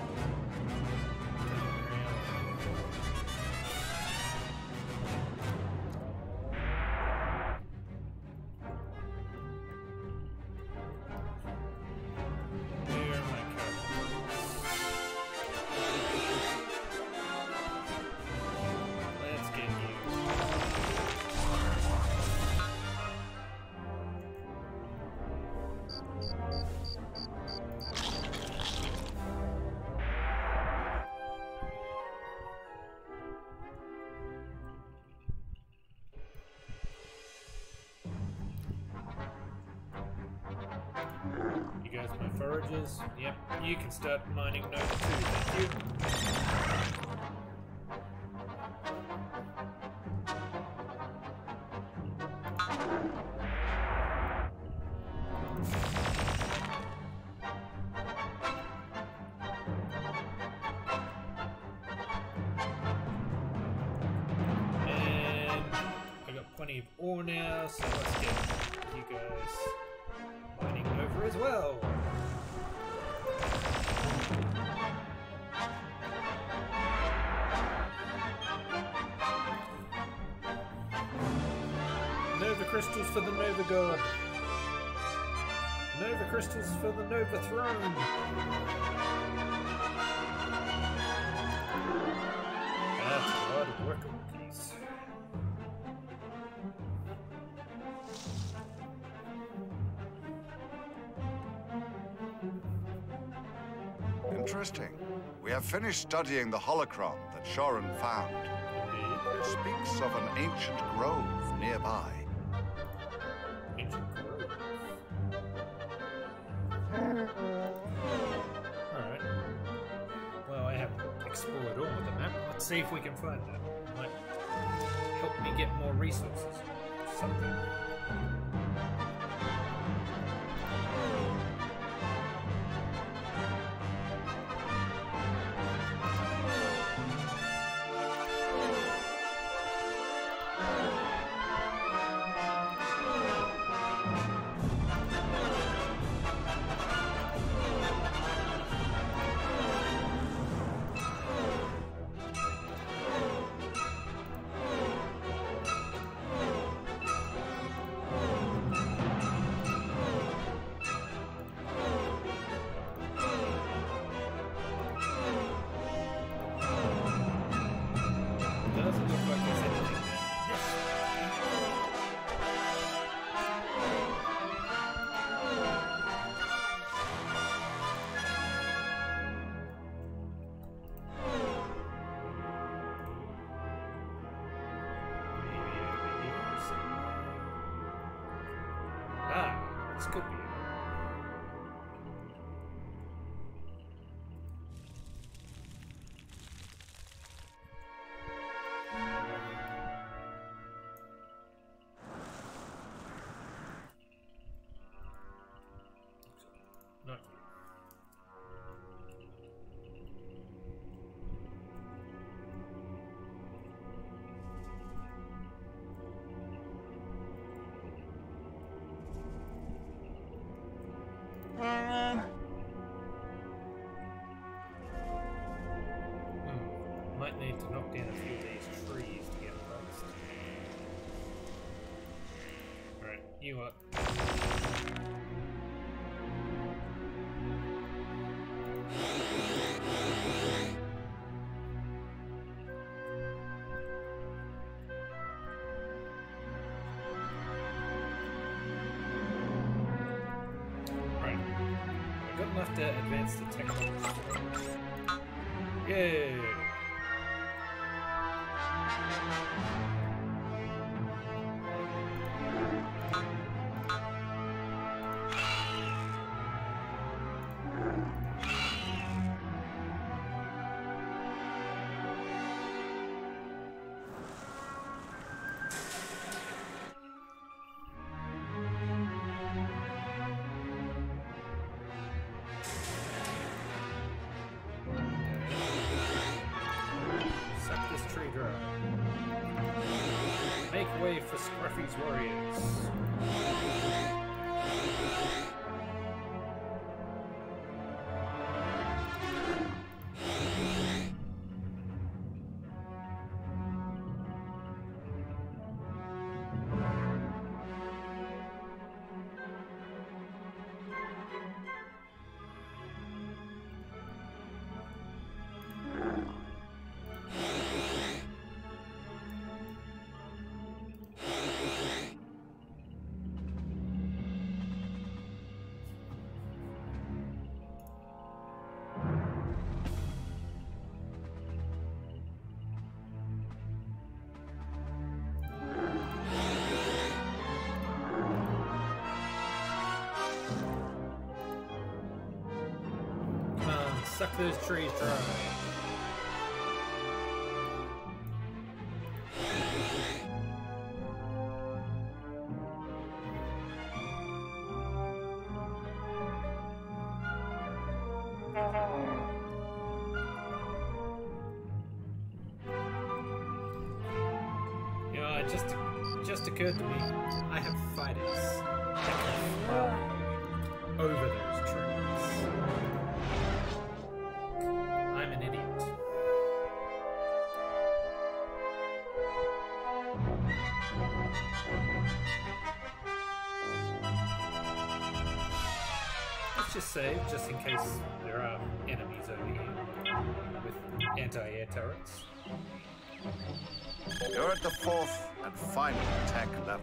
You guys my foragers? Yep, you can start mining Nova too, thank you. And I got plenty of ore now, so let's get you guys mining over as well. Nova crystals for the Nova God. Nova crystals for the Nova throne. That's a lot of work, Wookiees. Interesting. We have finished studying the holocron that Shorin found. It speaks of an ancient grove nearby. Ancient grove. Alright. Well, I haven't explored all of the map. Let's see if we can find that. Might help me get more resources. Something. Doesn't look like there's anything there. Maybe over here somewhere. Ah, this could be it. Not you. Might need to knock down a few of these trees to get past. Alright, you up. Right. I've got enough to advance the technology. Yay! Suck this tree dry. Make way for Scruffy's warriors. Suck those trees dry. You know, it just occurred to me, I have fighters that can fly over those trees. I'm an idiot. let's just save, just in case there are enemies over here with anti-air turrets. You're at the 4th and final tech level.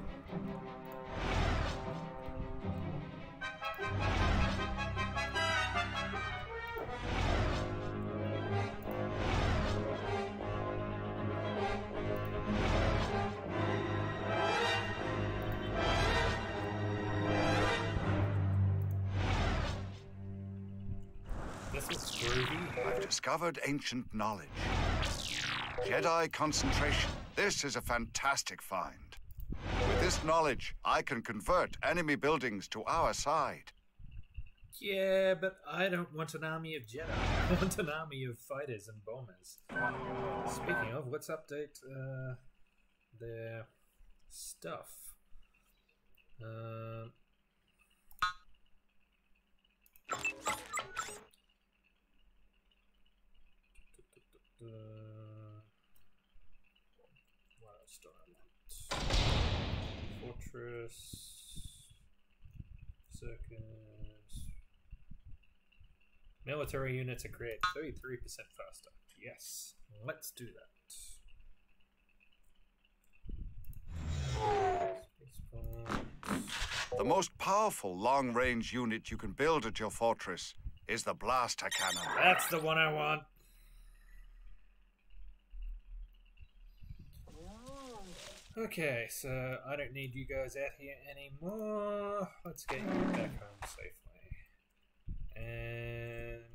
This is groovy. I've discovered ancient knowledge. Jedi concentration. This is a fantastic find. With this knowledge, I can convert enemy buildings to our side. Yeah, but I don't want an army of Jedi. I want an army of fighters and bombers. Speaking of, let's update their stuff. What else do I want? Fortress, circus, military units are created 33% faster. Yes, let's do that. The most powerful long-range unit you can build at your fortress is the blaster cannon. That's the one I want. Okay, so I don't need you guys out here anymore. Let's get you back home safely. And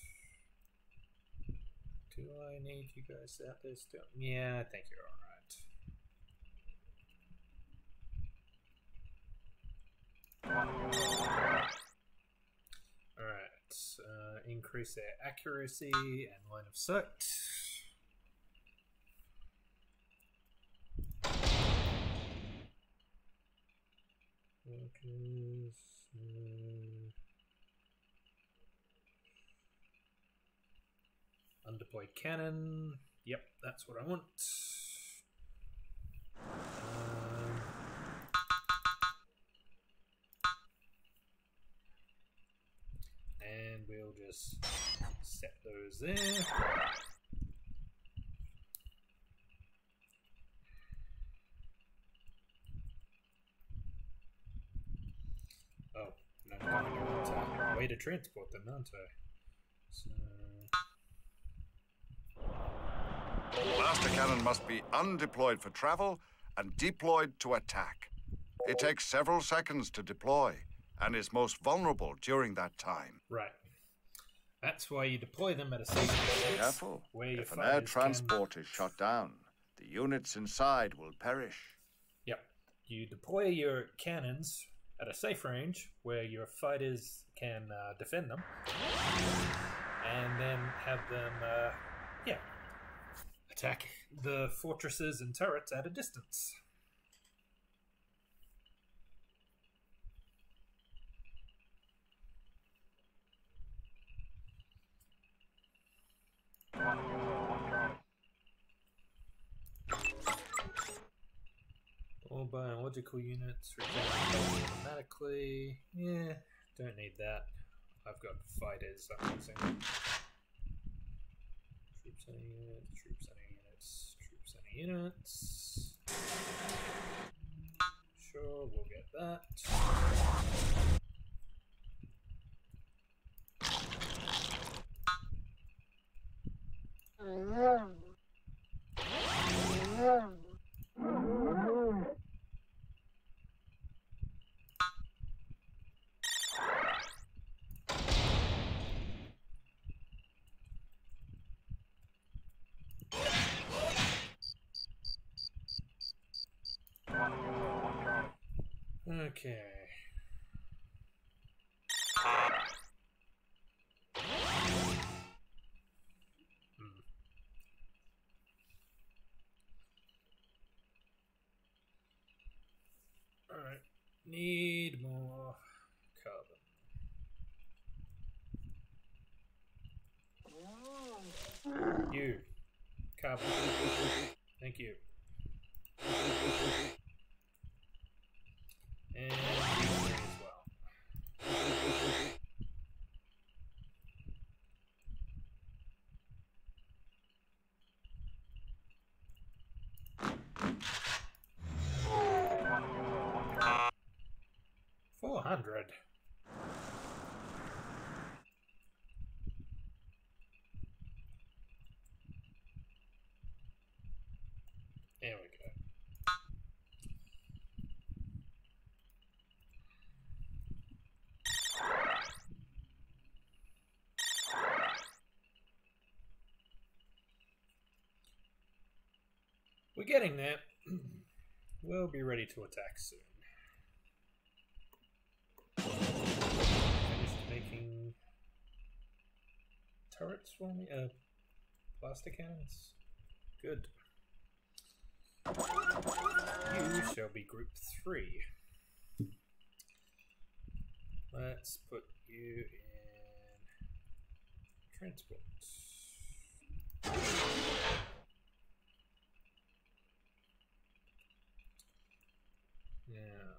do I need you guys out there still? Yeah, I think you're alright. Alright, increase their accuracy and line of sight. Workers, undeployed cannon. Yep, that's what I want. And we'll just set those there. Oh, no, I'm going to want a way to transport them, aren't I? So... Blaster cannon must be undeployed for travel and deployed to attack. It takes several seconds to deploy and is most vulnerable during that time. Right. That's why you deploy them at a safe distance. Careful. Where your If an air fighters transport is shot down, the units inside will perish. Yep. You deploy your cannons at a safe range where your fighters can defend them, and then have them, attack the fortresses and turrets at a distance. All biological units regenerate automatically. Yeah, don't need that. I've got fighters I'm using. Troops any units, troops any units, troops any units. Sure, we'll get that. Okay. Alright. Need more carbon. You. Carbon. Thank you. And you as well. 400. There we go. We're getting there. We'll be ready to attack soon. Finished making turrets for me? Plastic cannons? Good. You shall be group 3. Let's put you in transport. Now,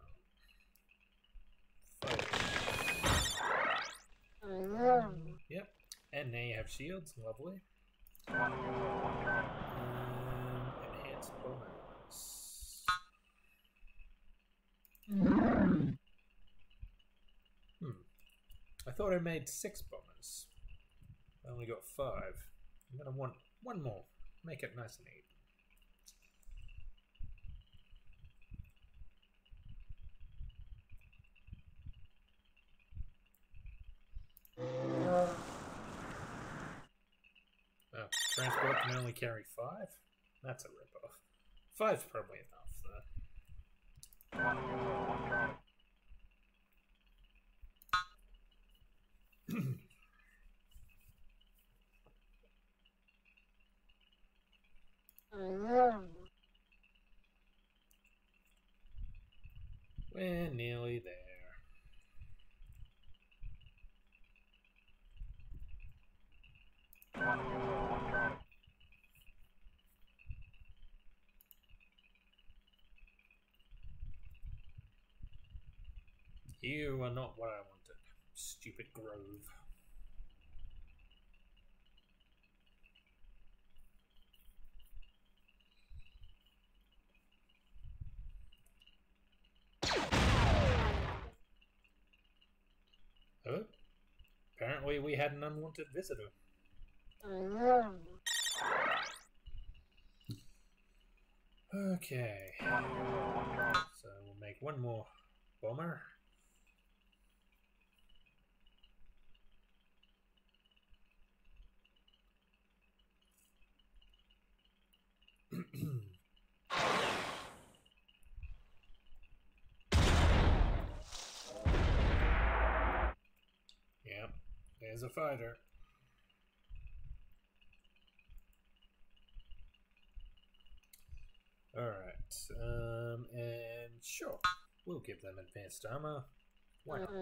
yep, and now you have shields, lovely. Enhanced bombers. I thought I made 6 bombers. I only got 5. I'm gonna want one more. Make it nice and even. Oh, transport can only carry 5? That's a rip-off. 5's probably enough, though. We're nearly there. You are not what I wanted, stupid grove. Oh, apparently we had an unwanted visitor. Okay, so we'll make one more bomber. Yep, there's a fighter. Alright, and sure, we'll give them advanced armor. Why not?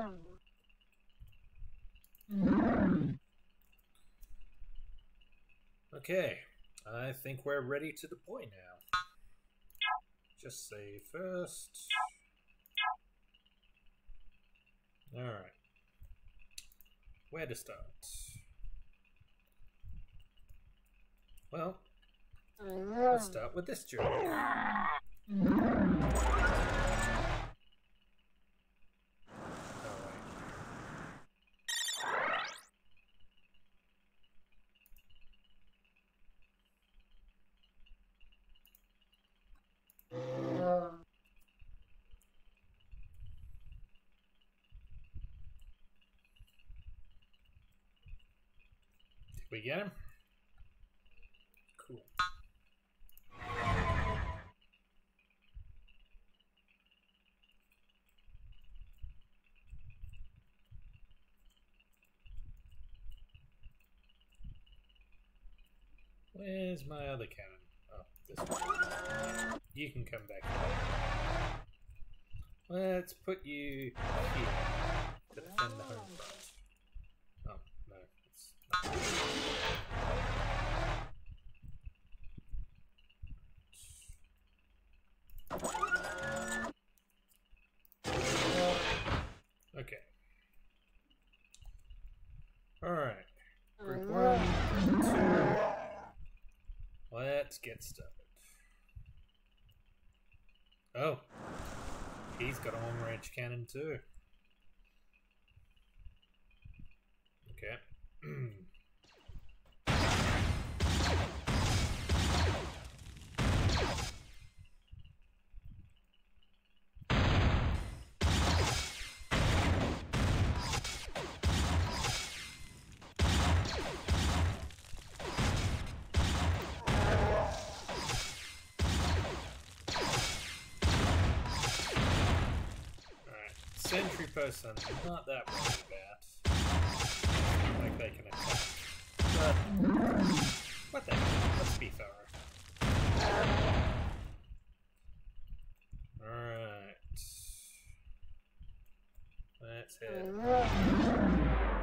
Okay, I think we're ready to deploy now. Just save first. Alright. Where to start? Well, let's start with this journey. Did we get him? Cool. Where's my other cannon? Oh, this one. You can come back here. Let's put you here to defend the home front. Oh, no. It's not. Okay. Alright. Group 1, group 2. Let's get started. Oh. He's got a long-range cannon too. Okay. Sentry person, not that worried about. Not like they can attack. But, what the hell? Let's be thorough. Alright. Let's hit.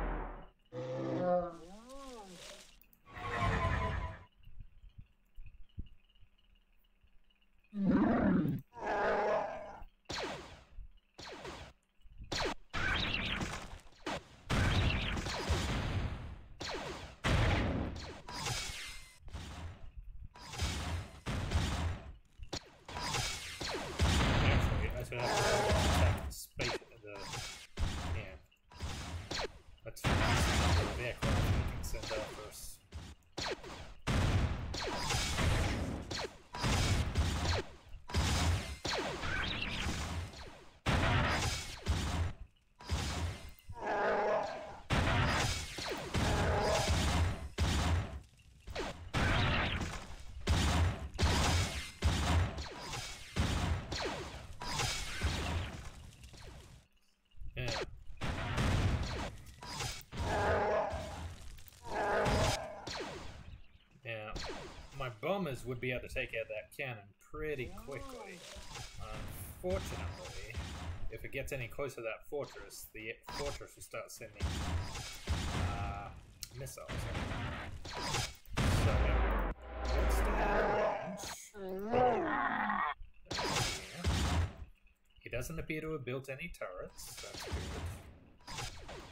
Bombers would be able to take out that cannon pretty quickly. Unfortunately, if it gets any closer to that fortress, the fortress will start sending missiles. So, let's stay range. He doesn't appear to have built any turrets. That's good.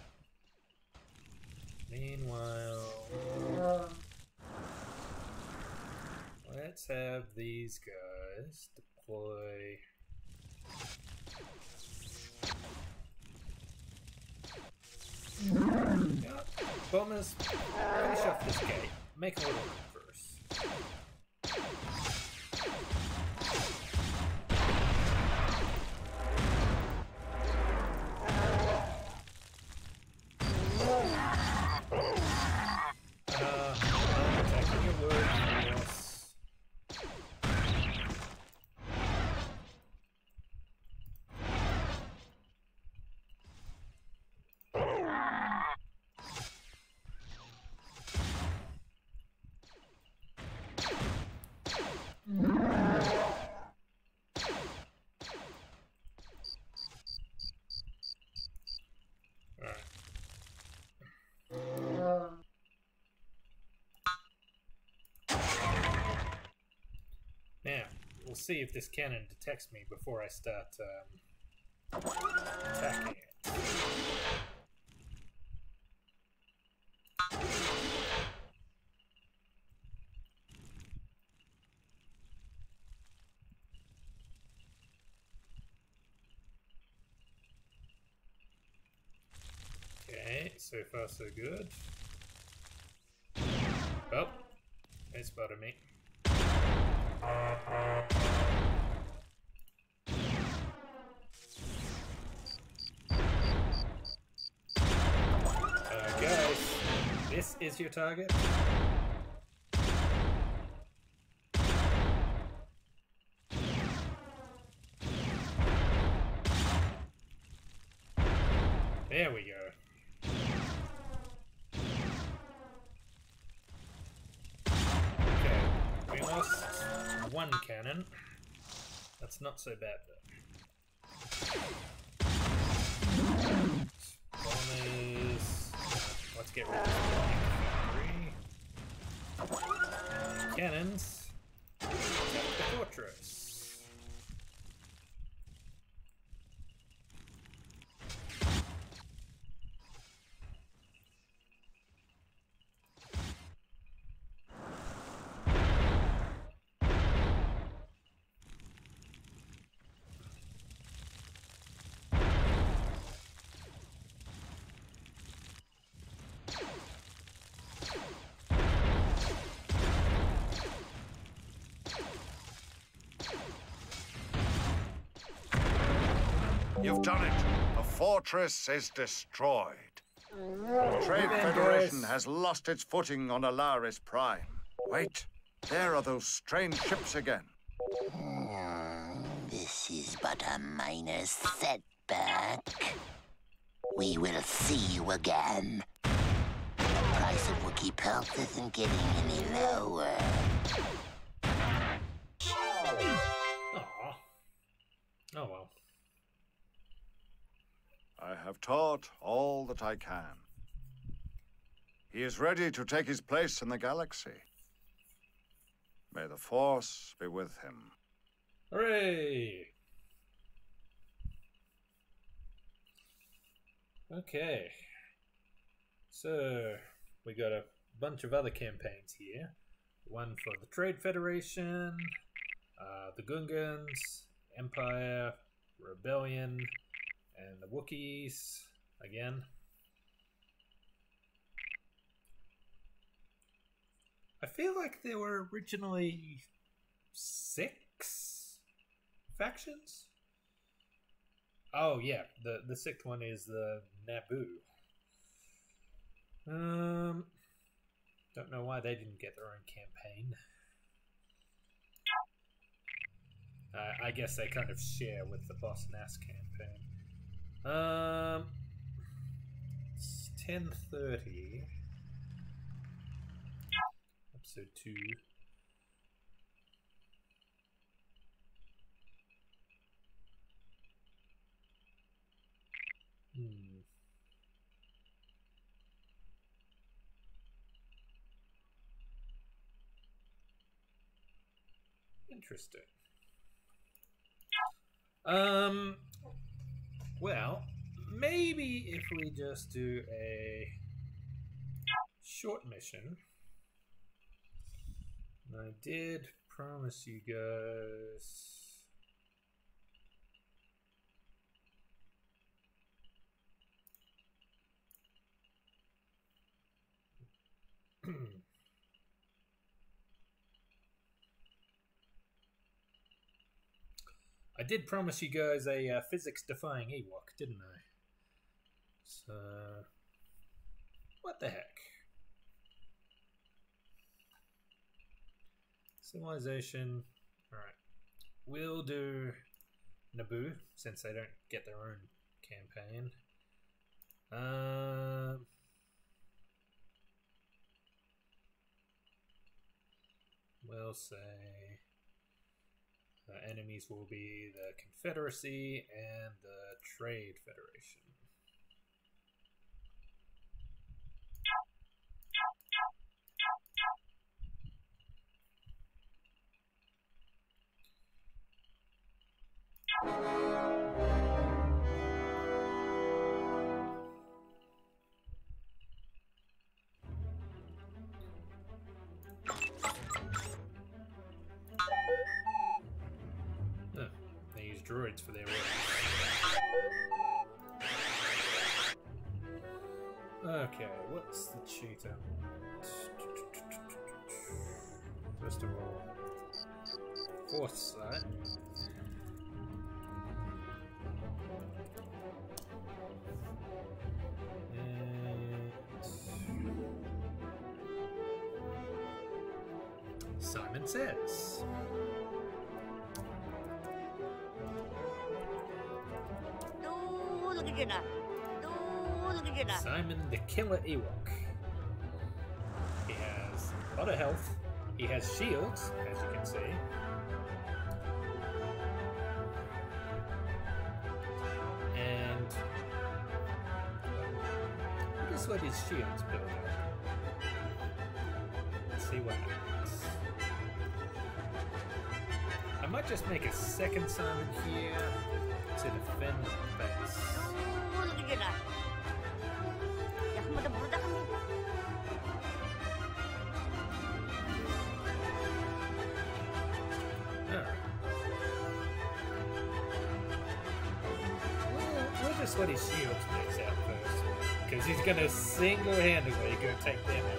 Meanwhile, let's have these guys deploy. Yeah. Bombers, finish off this gate. Make a little room first. Attacking your workforce. Now, we'll see if this cannon detects me before I start attacking it. Okay, so far so good. Oh, they spotted me. Guys, this is your target. There we go. Okay, we lost one cannon. That's not so bad though. Bombers. Let's get rid of this factory. Cannons. Attack the fortress. You've done it. The fortress is destroyed. The Trade Federation has lost its footing on Alaris Prime. Wait, there are those strange ships again. This is but a minor setback. We will see you again. The price of Wookiee pelts isn't getting any lower. Aww. Oh well. I have taught all that I can. He is ready to take his place in the galaxy. May the Force be with him. Hooray! Okay. So, we got a bunch of other campaigns here. One for the Trade Federation, the Gungans, Empire, Rebellion, and the Wookiees again. I feel like there were originally 6 factions. Oh yeah, the 6th one is the Naboo. Don't know why they didn't get their own campaign. I guess they kind of share with the Boss Nass campaign. It's 10:30. Episode 2. Interesting. Well, maybe if we just do a short mission. I did promise you guys. I did promise you guys a physics-defying Ewok, didn't I? So, what the heck? Civilization. Alright. We'll do Naboo, since they don't get their own campaign. We'll say enemies will be the Confederacy and the Trade Federation. They use droids for their orders. Okay, what's the cheat I want? First of all, foresight. And Simon Says. Simon the Killer Ewok. He has a lot of health. He has shields, as you can see. And guess what his shields build up. Let's see what happens. I might just make a second Simon here to defend the base. We'll just let his shields max out first, because he's going to single-handedly go take them out.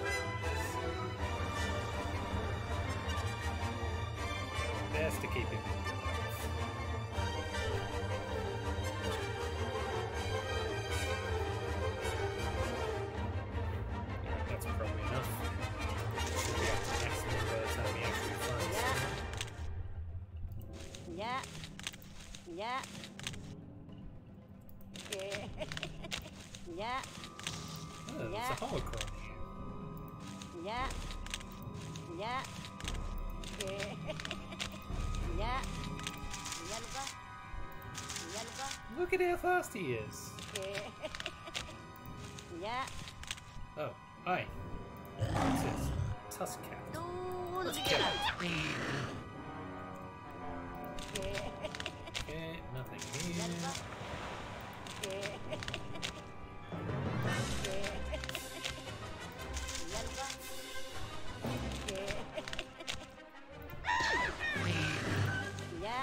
Best to keep him in good health. Yeah. Yeah. Oh, there's a holocron here. Yeah. Yeah. Yeah. Look at how fast he is. Yeah. Oh, hi. What's this? Tusk cat. Let's kill it. Okay, nothing here. Yeah.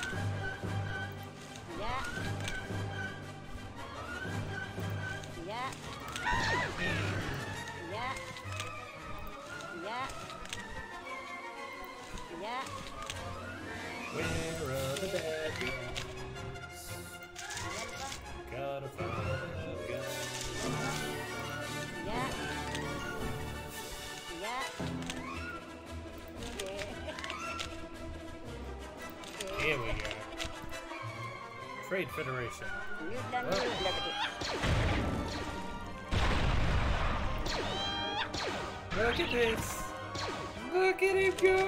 Yeah. Yeah. Yeah. Yeah. Yeah. Where are the bad guys? Gotta find the bad guys. Yeah. Yeah. Here we go. Trade Federation. Look at this! Look at him go!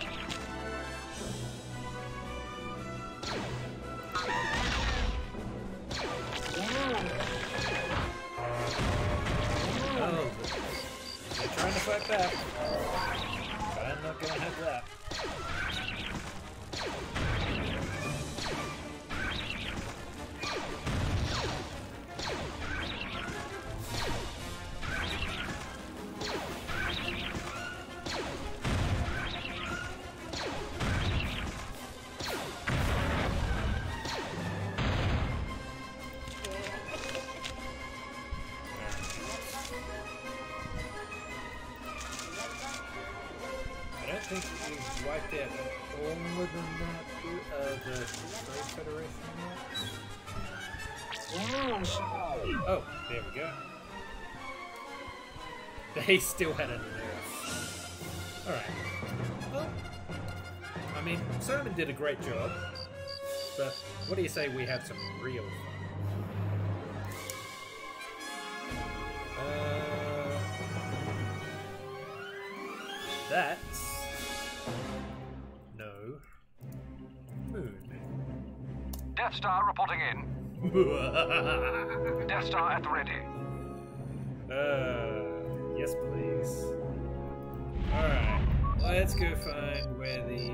Oh, they're trying to fight back. But I'm not gonna have that. I don't think we've wiped out all of the map of the Trade Federation yet. Oh, there we go. They still had a nerf. Alright. Well, I mean, Sermon did a great job, but what do you say we have some real fun? That's no moon. Death Star reporting in. Death Star at the ready. Yes, please. Alright, let's go find where the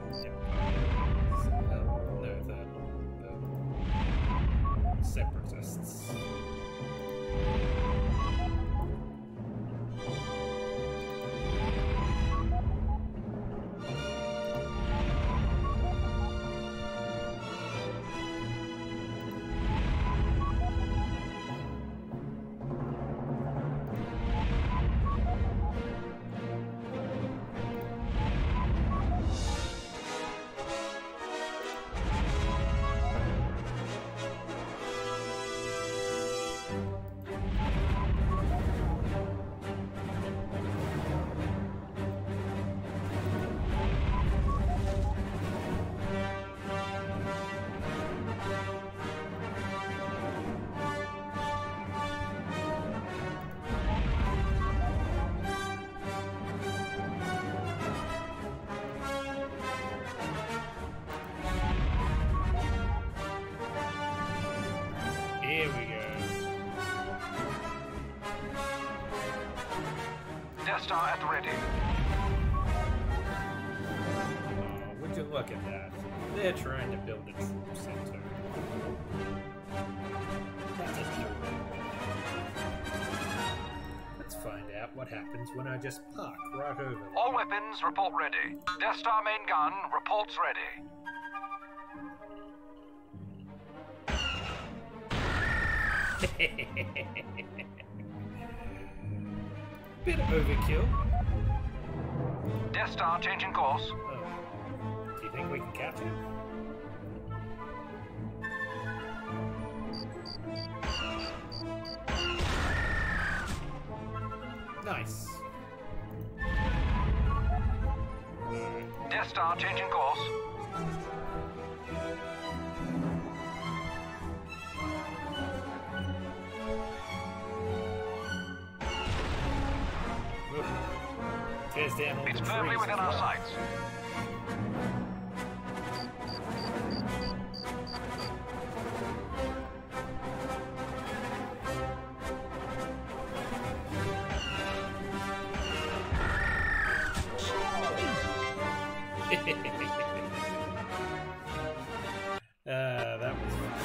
the separatists. Here we go. Death Star at the ready. Oh, would you look at that? They're trying to build a troop center. That's adorable. Let's find out what happens when I just park right over there. All weapons report ready. Death Star main gun reports ready. Bit overkill. Death Star changing course. Oh. Do you think we can catch him? Nice. Death Star changing course. Tears down all It's the firmly trees within as our well. sights. That was fun.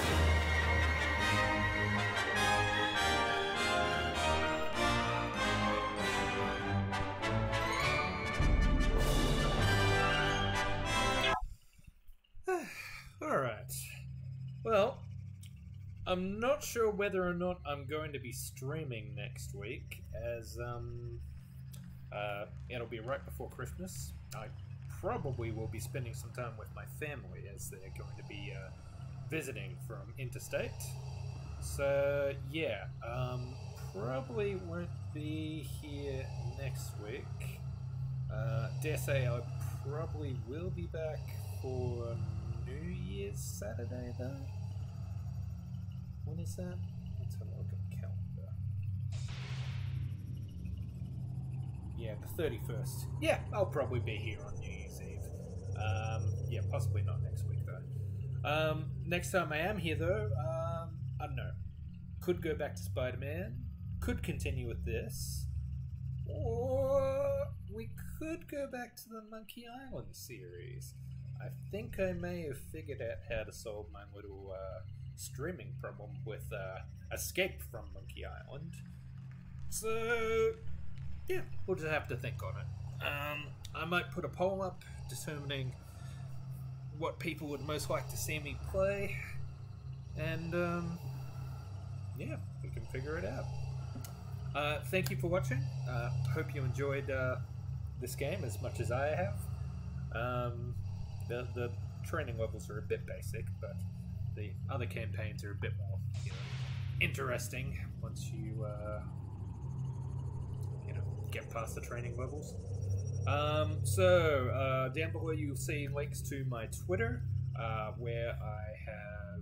Alright. Well, I'm not sure whether or not I'm going to be streaming next week, as it'll be right before Christmas. I probably will be spending some time with my family, as they're going to be visiting from interstate. So yeah, probably won't be here next week. Dare say I probably will be back for New Year's Saturday though. When is that? Let's have a look at the calendar. Yeah, the 31st. Yeah, I'll probably be here on New Year's Eve. Yeah, possibly not next week though. Next time I am here though, I don't know. Could go back to Spider-Man. Could continue with this. Or we could go back to the Monkey Island series. I think I may have figured out how to solve my little streaming problem with Escape from Monkey Island. So, yeah, we'll just have to think on it. I might put a poll up determining what people would most like to see me play. And, yeah, we can figure it out. Thank you for watching. Hope you enjoyed this game as much as I have. The training levels are a bit basic, but the other campaigns are a bit more, interesting once you, get past the training levels. So down below you'll see links to my Twitter, where I have,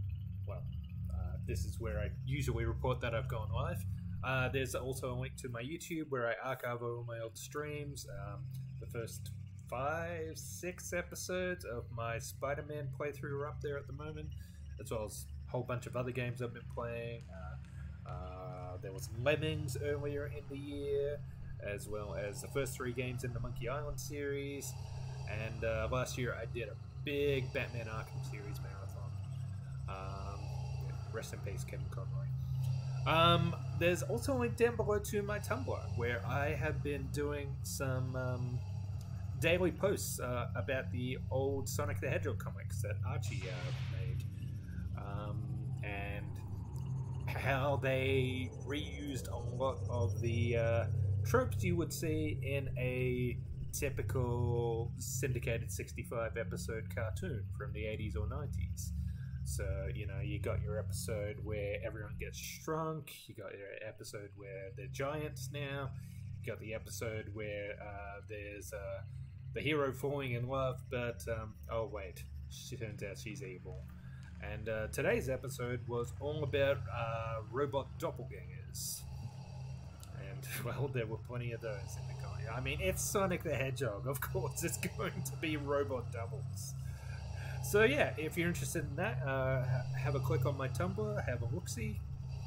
this is where I usually report that I've gone live. There's also a link to my YouTube where I archive all my old streams. The first 5-6 episodes of my Spider-Man playthrough are up there at the moment, as well as a whole bunch of other games I've been playing. There was Lemmings earlier in the year, as well as the first 3 games in the Monkey Island series. And last year I did a big Batman Arkham series marathon. Rest in peace, Kevin Conroy. There's also a link down below to my Tumblr, where I have been doing some daily posts about the old Sonic the Hedgehog comics that Archie made, and how they reused a lot of the tropes you would see in a typical syndicated 65 episode cartoon from the 80s or 90s. So, you got your episode where everyone gets shrunk, you got your episode where they're giants now, you got the episode where there's the hero falling in love, but, oh wait, she turns out she's evil. And today's episode was all about robot doppelgangers. And, well, there were plenty of those in the comic. I mean, it's Sonic the Hedgehog, of course it's going to be robot doubles. So yeah, if you're interested in that, have a click on my Tumblr, have a look-see.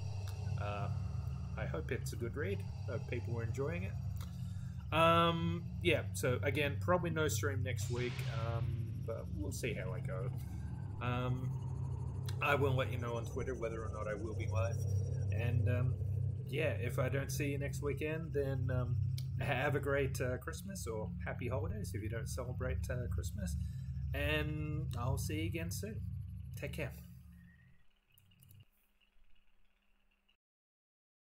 I hope it's a good read. Hope people were enjoying it. Yeah, so again, probably no stream next week, but we'll see how I go. I will let you know on Twitter whether or not I will be live. And yeah, if I don't see you next weekend, then have a great Christmas, or happy holidays if you don't celebrate Christmas. And I'll see you again soon. Take care.